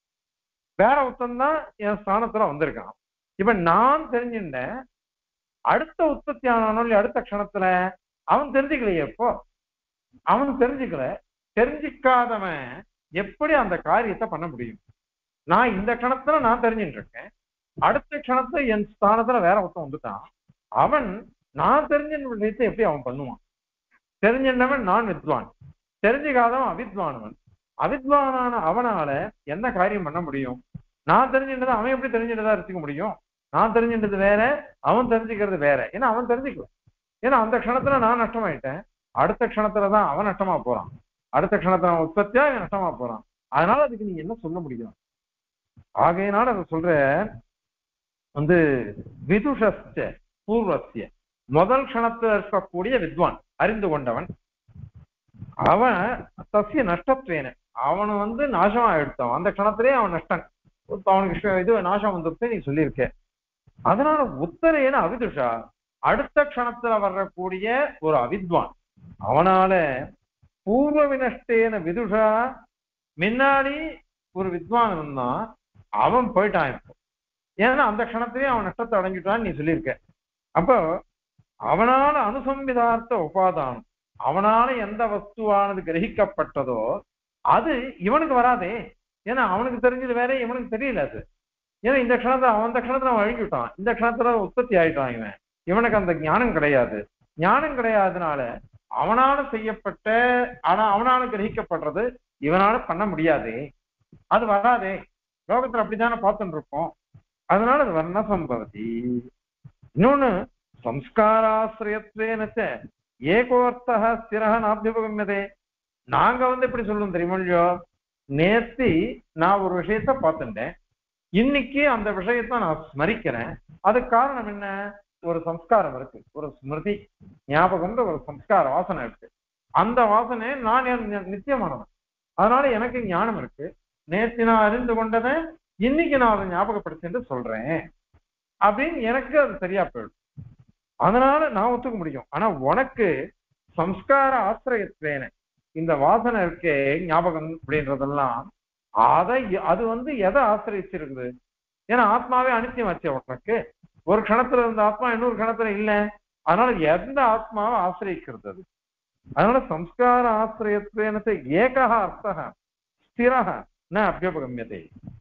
வேற ஒருத்தன் தான் என் ஸ்தானத்துல வந்திருக்கான். இப்ப நான் தெரிஞ்சுட்டேன், அடுத்த உற்பத்தி ஆனாலும் அடுத்த க்ஷணத்துல அவன் தெரிஞ்சுக்கலையே. எப்போ அவன் தெரிஞ்சுக்கல, தெரிஞ்சிக்காதவன் எப்படி அந்த காரியத்தை பண்ண முடியும்? நான் இந்த க்ஷணத்துல நான் தெரிஞ்சுட்டு இருக்கேன், அடுத்த க்ஷணத்துல என் ஸ்தானத்துல வேற ஒருத்தன் வந்துட்டான், அவன் நான் தெரிஞ்ச விஷயத்தை எப்படி அவன் பண்ணுவான்? தெரிஞ்சின்றவன் நான் வித்வான், தெரிஞ்சுக்காதவன் அவித்வானவன். அவித்வானான அவனால என்ன காரியம் பண்ண முடியும்? நான் தெரிஞ்சின்றதை அவன் எப்படி தெரிஞ்சின்றதா இருக்க முடியும்? நான் தெரிஞ்சின்றது வேற, அவன் தெரிஞ்சுக்கிறது வேற. ஏன்னா அவன் தெரிஞ்சுக்கல. ஏன்னா அந்த க்ஷணத்துல நான் நஷ்டமாயிட்டேன், அடுத்த க்ஷணத்துலதான் அவன் நஷ்டமா போறான், அடுத்த க்ஷணத்துல அவன் உற்பத்தியா அவன் நஷ்டமா போறான். அதனால அதுக்கு நீ என்ன சொல்ல முடியும்? ஆகையினால அதை சொல்ற வந்து விதுஷஸ்ய பூர்வசிய, முதல் க்ஷணத்துல இருக்கக்கூடிய வித்வான் அறிந்து கொண்டவன், அவன் சசிய நஷ்டத்வேன அவனை வந்து நாசமா எடுத்தான். அந்த க்ஷணத்திலே அவன் நஷ்டன், அவனுக்கு இது நாசம் வந்துட்டு நீ சொல்லியிருக்க. அதனால உத்தரேன அவிதுஷா, அடுத்த க்ஷணத்துல வரக்கூடிய ஒரு அவித்வான், அவனால பூர்வ வினஷ்டேன விதுஷா, முன்னாடி ஒரு வித்வான் இருந்தான் அவன் போயிட்டான் இப்போ. ஏன்னா அந்த க்ஷணத்திலேயே அவன் நஷ்டத்தை அடைஞ்சிட்டான்னு நீ சொல்லியிருக்க. அப்போ அவனால அனுசம்பிதார்த்த உபாதானம், அவனால எந்த வஸ்துவானது கிரகிக்கப்பட்டதோ அது இவனுக்கு வராதே. ஏன்னா அவனுக்கு தெரிஞ்சது வேற, இவனுக்கு தெரியல அது. ஏன்னா இந்த க்ஷணத்தை அவன் அந்த க்ஷணத்துல அவன் அழிஞ்சுட்டான், இந்த க்ஷணத்துல உற்பத்தி ஆயிட்டான் இவன். இவனுக்கு அந்த ஞானம் கிடையாது. ஞானம் கிடையாதனால அவனால செய்யப்பட்ட, ஆனா அவனால கிரகிக்கப்படுறது இவனால பண்ண முடியாது, அது வராதே. லோகத்துல அப்படித்தானே பார்த்துட்டு இருக்கோம். அதனால அது வர்ண சம்பவதி. இன்னொன்னு சம்ஸ்காராசிரியத்வேனச்ச ஏகோர்த்தः ஸ்திரः நாபியுபகம்யதே. நாங்க வந்து எப்படி சொல்லணும் தெரியுமோ, நேத்தி நான் ஒரு விஷயத்த பார்த்துட்டேன், இன்னைக்கு அந்த விஷயத்த நான் ஸ்மரிக்கிறேன். அதுக்கு காரணம் என்ன? ஒரு சம்ஸ்காரம் இருக்கு, ஒரு ஸ்மிருதி ஞாபகம்ன்ற ஒரு சம்ஸ்கார வாசனை இருக்கு. அந்த வாசனை நான் நித்தியமானவன், அதனால எனக்கு ஞானம் இருக்கு. நேற்று நான் அறிந்து கொண்டதை இன்னைக்கு நான் அதை ஞாபகப்படுத்திட்டு சொல்றேன் அப்படின்னு எனக்கு அது சரியா போயிடும். அதனால நான் ஒத்துக்க முடியும். ஆனா உனக்கு சம்ஸ்கார ஆசிரியத்வேன இந்த வாசனை இருக்கே ஞாபகம் அப்படின்றதெல்லாம், அதை அது வந்து எதை ஆசிரியச்சிருக்குது? ஏன்னா ஆத்மாவே அனித்தியம் ஆச்சு உனக்கு. ஒரு கணத்துல இருந்த ஆத்மா இன்னொரு கணத்துல இல்லை, அதனால எந்த ஆத்மாவை ஆசிரியிக்கிறது அது? அதனால சம்ஸ்கார ஆசிரியத்வேனத்தை ஏகா அர்த்தः ஸ்திரः ந அபியுபகம்யதே.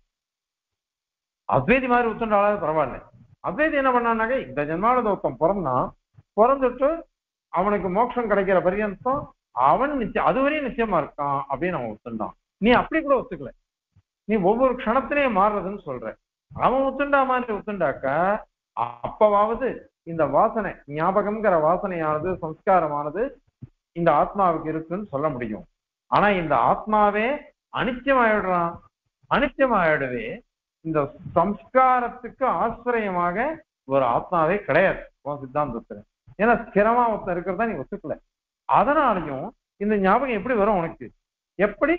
அத்வைதி மாதிரி உத்தண்டாலும் பரவாயில்ல. அத்வைதி என்ன பண்ணான்னாக்க, இந்த ஜென்மாவில ஒருத்தன் பிறந்தான், பிறந்துட்டு அவனுக்கு மோட்சம் கிடைக்கிற பரியந்தம் அவன் நிச்சயம் அதுவரையும் நிச்சயமா இருக்கான் அப்படின்னு அவன் ஒத்துண்டான். நீ அப்படி கூட ஒத்துக்கல, நீ ஒவ்வொரு க்ஷணத்திலையும் மாறுறதுன்னு சொல்ற. அவன் ஒத்துண்டா மாதிரி ஒத்துண்டாக்க அப்பவாவது இந்த வாசனை ஞாபகம்ங்கிற வாசனையானது சம்ஸ்காரமானது இந்த ஆத்மாவுக்கு இருக்குன்னு சொல்ல முடியும். ஆனா இந்த ஆத்மாவே அனித்தியமாயிடுறான். அனித்தியமாயிடவே இந்த சம்ஸ்காரத்துக்கு ஆசிரியமாக ஒரு ஆத்மாவே கிடையாது உன் சித்தாந்தத்துல. ஏன்னா ஸ்திரமா ஒருத்தன் இருக்கிறதா நீ ஒத்துக்கல. அதனாலையும் இந்த ஞாபகம் எப்படி வரும் உனக்கு? எப்படி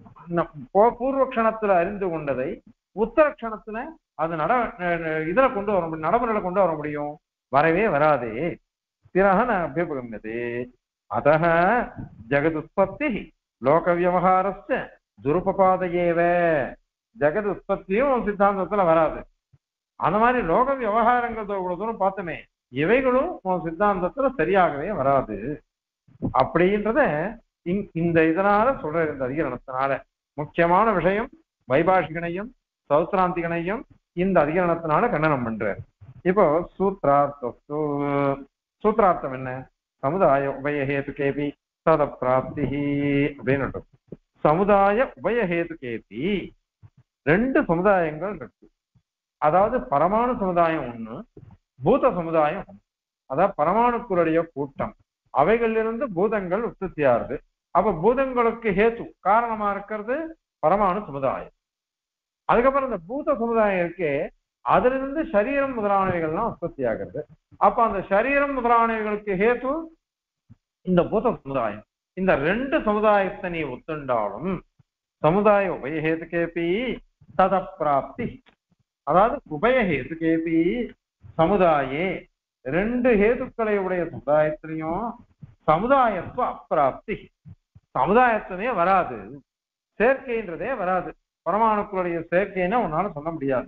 பூர்வ க்ஷணத்துல அறிந்து கொண்டதை உத்தர க்ஷணத்துல அது நட இதுல கொண்டு வர முடியும், நடைமுறையில கொண்டு வர முடியும்? வரவே வராதே. ஸ்திரஹ ந அபியுபகம்யதே. அதஹ ஜெகதுத்பத்தி லோக வியவஹாரஸ்ய துருபபாதையேவ. ஜெகத் உற்பத்தியும் சித்தாந்தத்துல வராது. அந்த மாதிரி லோக விவகாரங்கள் இவ்வளவு தூரம் பார்த்தோமே, இவைகளும் உன் சித்தாந்தத்துல சரியாகவே வராது அப்படின்றத இந்த இதனால சொல்ற, இந்த அதிகரணத்தினால முக்கியமான விஷயம் வைபாஷிகனையும் சௌத்ராந்திகனையும் இந்த அதிகரணத்தினால கண்டனம் பண்ற. இப்போ சூத்ரார்த்தம் சூத்ரார்த்தம் என்ன? சமுதாய உபயஹேது கேபி தத பிராப்தி அப்படின்னு. சமுதாய உபயஹேது கேபி ரெண்டு சமுதாயங்கள் இருக்கு. அதாவது பரமாணு சமுதாயம் ஒண்ணு, பூத சமுதாயம் ஒண்ணு. அதாவது பரமாணுக்களுடைய கூட்டம், அவைகளிலிருந்து பூதங்கள் உற்பத்தியாருது. அப்ப பூதங்களுக்கு ஹேத்து காரணமா இருக்கிறது பரமாணு சமுதாயம். அதுக்கப்புறம் இந்த பூத சமுதாயம் இருக்கே, அதுல இருந்து சரீரம் முதலானவைகள்லாம் உற்பத்தி ஆகிறது. அப்ப அந்த சரீரம் முதலானவைகளுக்கு ஹேத்து இந்த பூத சமுதாயம். இந்த ரெண்டு சமுதாயத்தை நீ ஒத்துண்டாலும் சமுதாய உபயஹேது கேபி தத பிராப்தி, அதாவது உபயஹேது கேபி சமுதாயே ரெண்டு ஹேதுக்களை உடைய சமுதாயத்திலையும் சமுதாயத்துவ அப்பிராப்தி, சமுதாயத்திலே வராது, சேர்க்கைன்றதே வராது. பரமாணுக்களுடைய சேர்க்கைன்னு உன்னால சொல்ல முடியாது.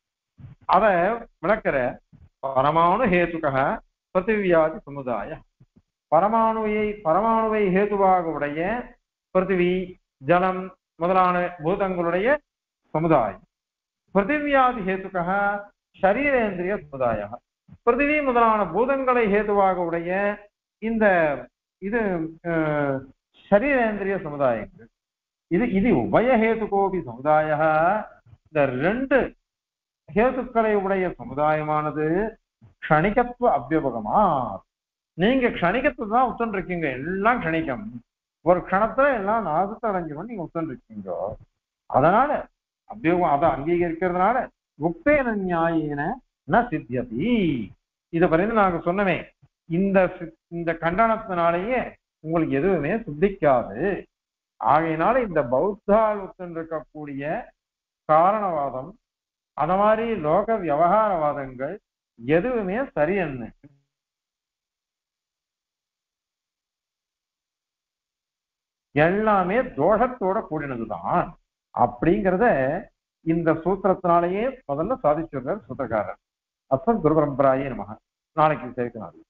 அத விளக்கிற பரமாணு ஹேதுக பிருத்திவியாதி சமுதாய, பரமாணுவை பரமாணுவை ஹேதுவாக உடைய பிருத்திவி ஜலம் முதலான பூதங்களுடைய சமுதாயம். பிருத்திவியாதி ஹேதுக சரீரேந்திரிய சமுதாய, பிருத்திவி முதலான பூதங்களை ஹேதுவாக உடைய இந்த இது சரீரேந்திரிய சமுதாயங்கள் இது இது உபயஹேது கோபி சமுதாய இந்த ரெண்டு ஹேதுக்களை உடைய சமுதாயமானது க்ஷணிகத்துவ அபியுபகமா. நீங்க க்ஷணிகத்தை தான் உட்கார்ந்துருக்கீங்க, எல்லாம் க்ஷணிகம், ஒரு க்ஷணத்துல எல்லாம் நாசத்தை அடைஞ்சிடும் நீங்க உட்கார்ந்துருக்கீங்க. அதனால அபியோகம் அதை அங்கீகரிக்கிறதுனால உக்தேன நியாயேன ந சித்தியதி. இதை பற்றி நாங்க சொன்னமே, இந்த இந்த கண்டனத்தினாலேயே உங்களுக்கு எதுவுமே சித்திக்காது. ஆகையினால இந்த பௌத்தால் இருக்கக்கூடிய காரணவாதம் அத மாதிரி லோக விவகாரவாதங்கள் எதுவுமே சரியன்னு எல்லாமே தோஷத்தோட கூடினதுதான் அப்படிங்கிறத இந்த சூத்திரத்தினாலேயே முதல்ல சாதிச்சுடுறார் சூத்திரக்காரர். அஸ்மத் குரு பரம்பராயே நமக. நாளைக்கு சேர்க்கணும்.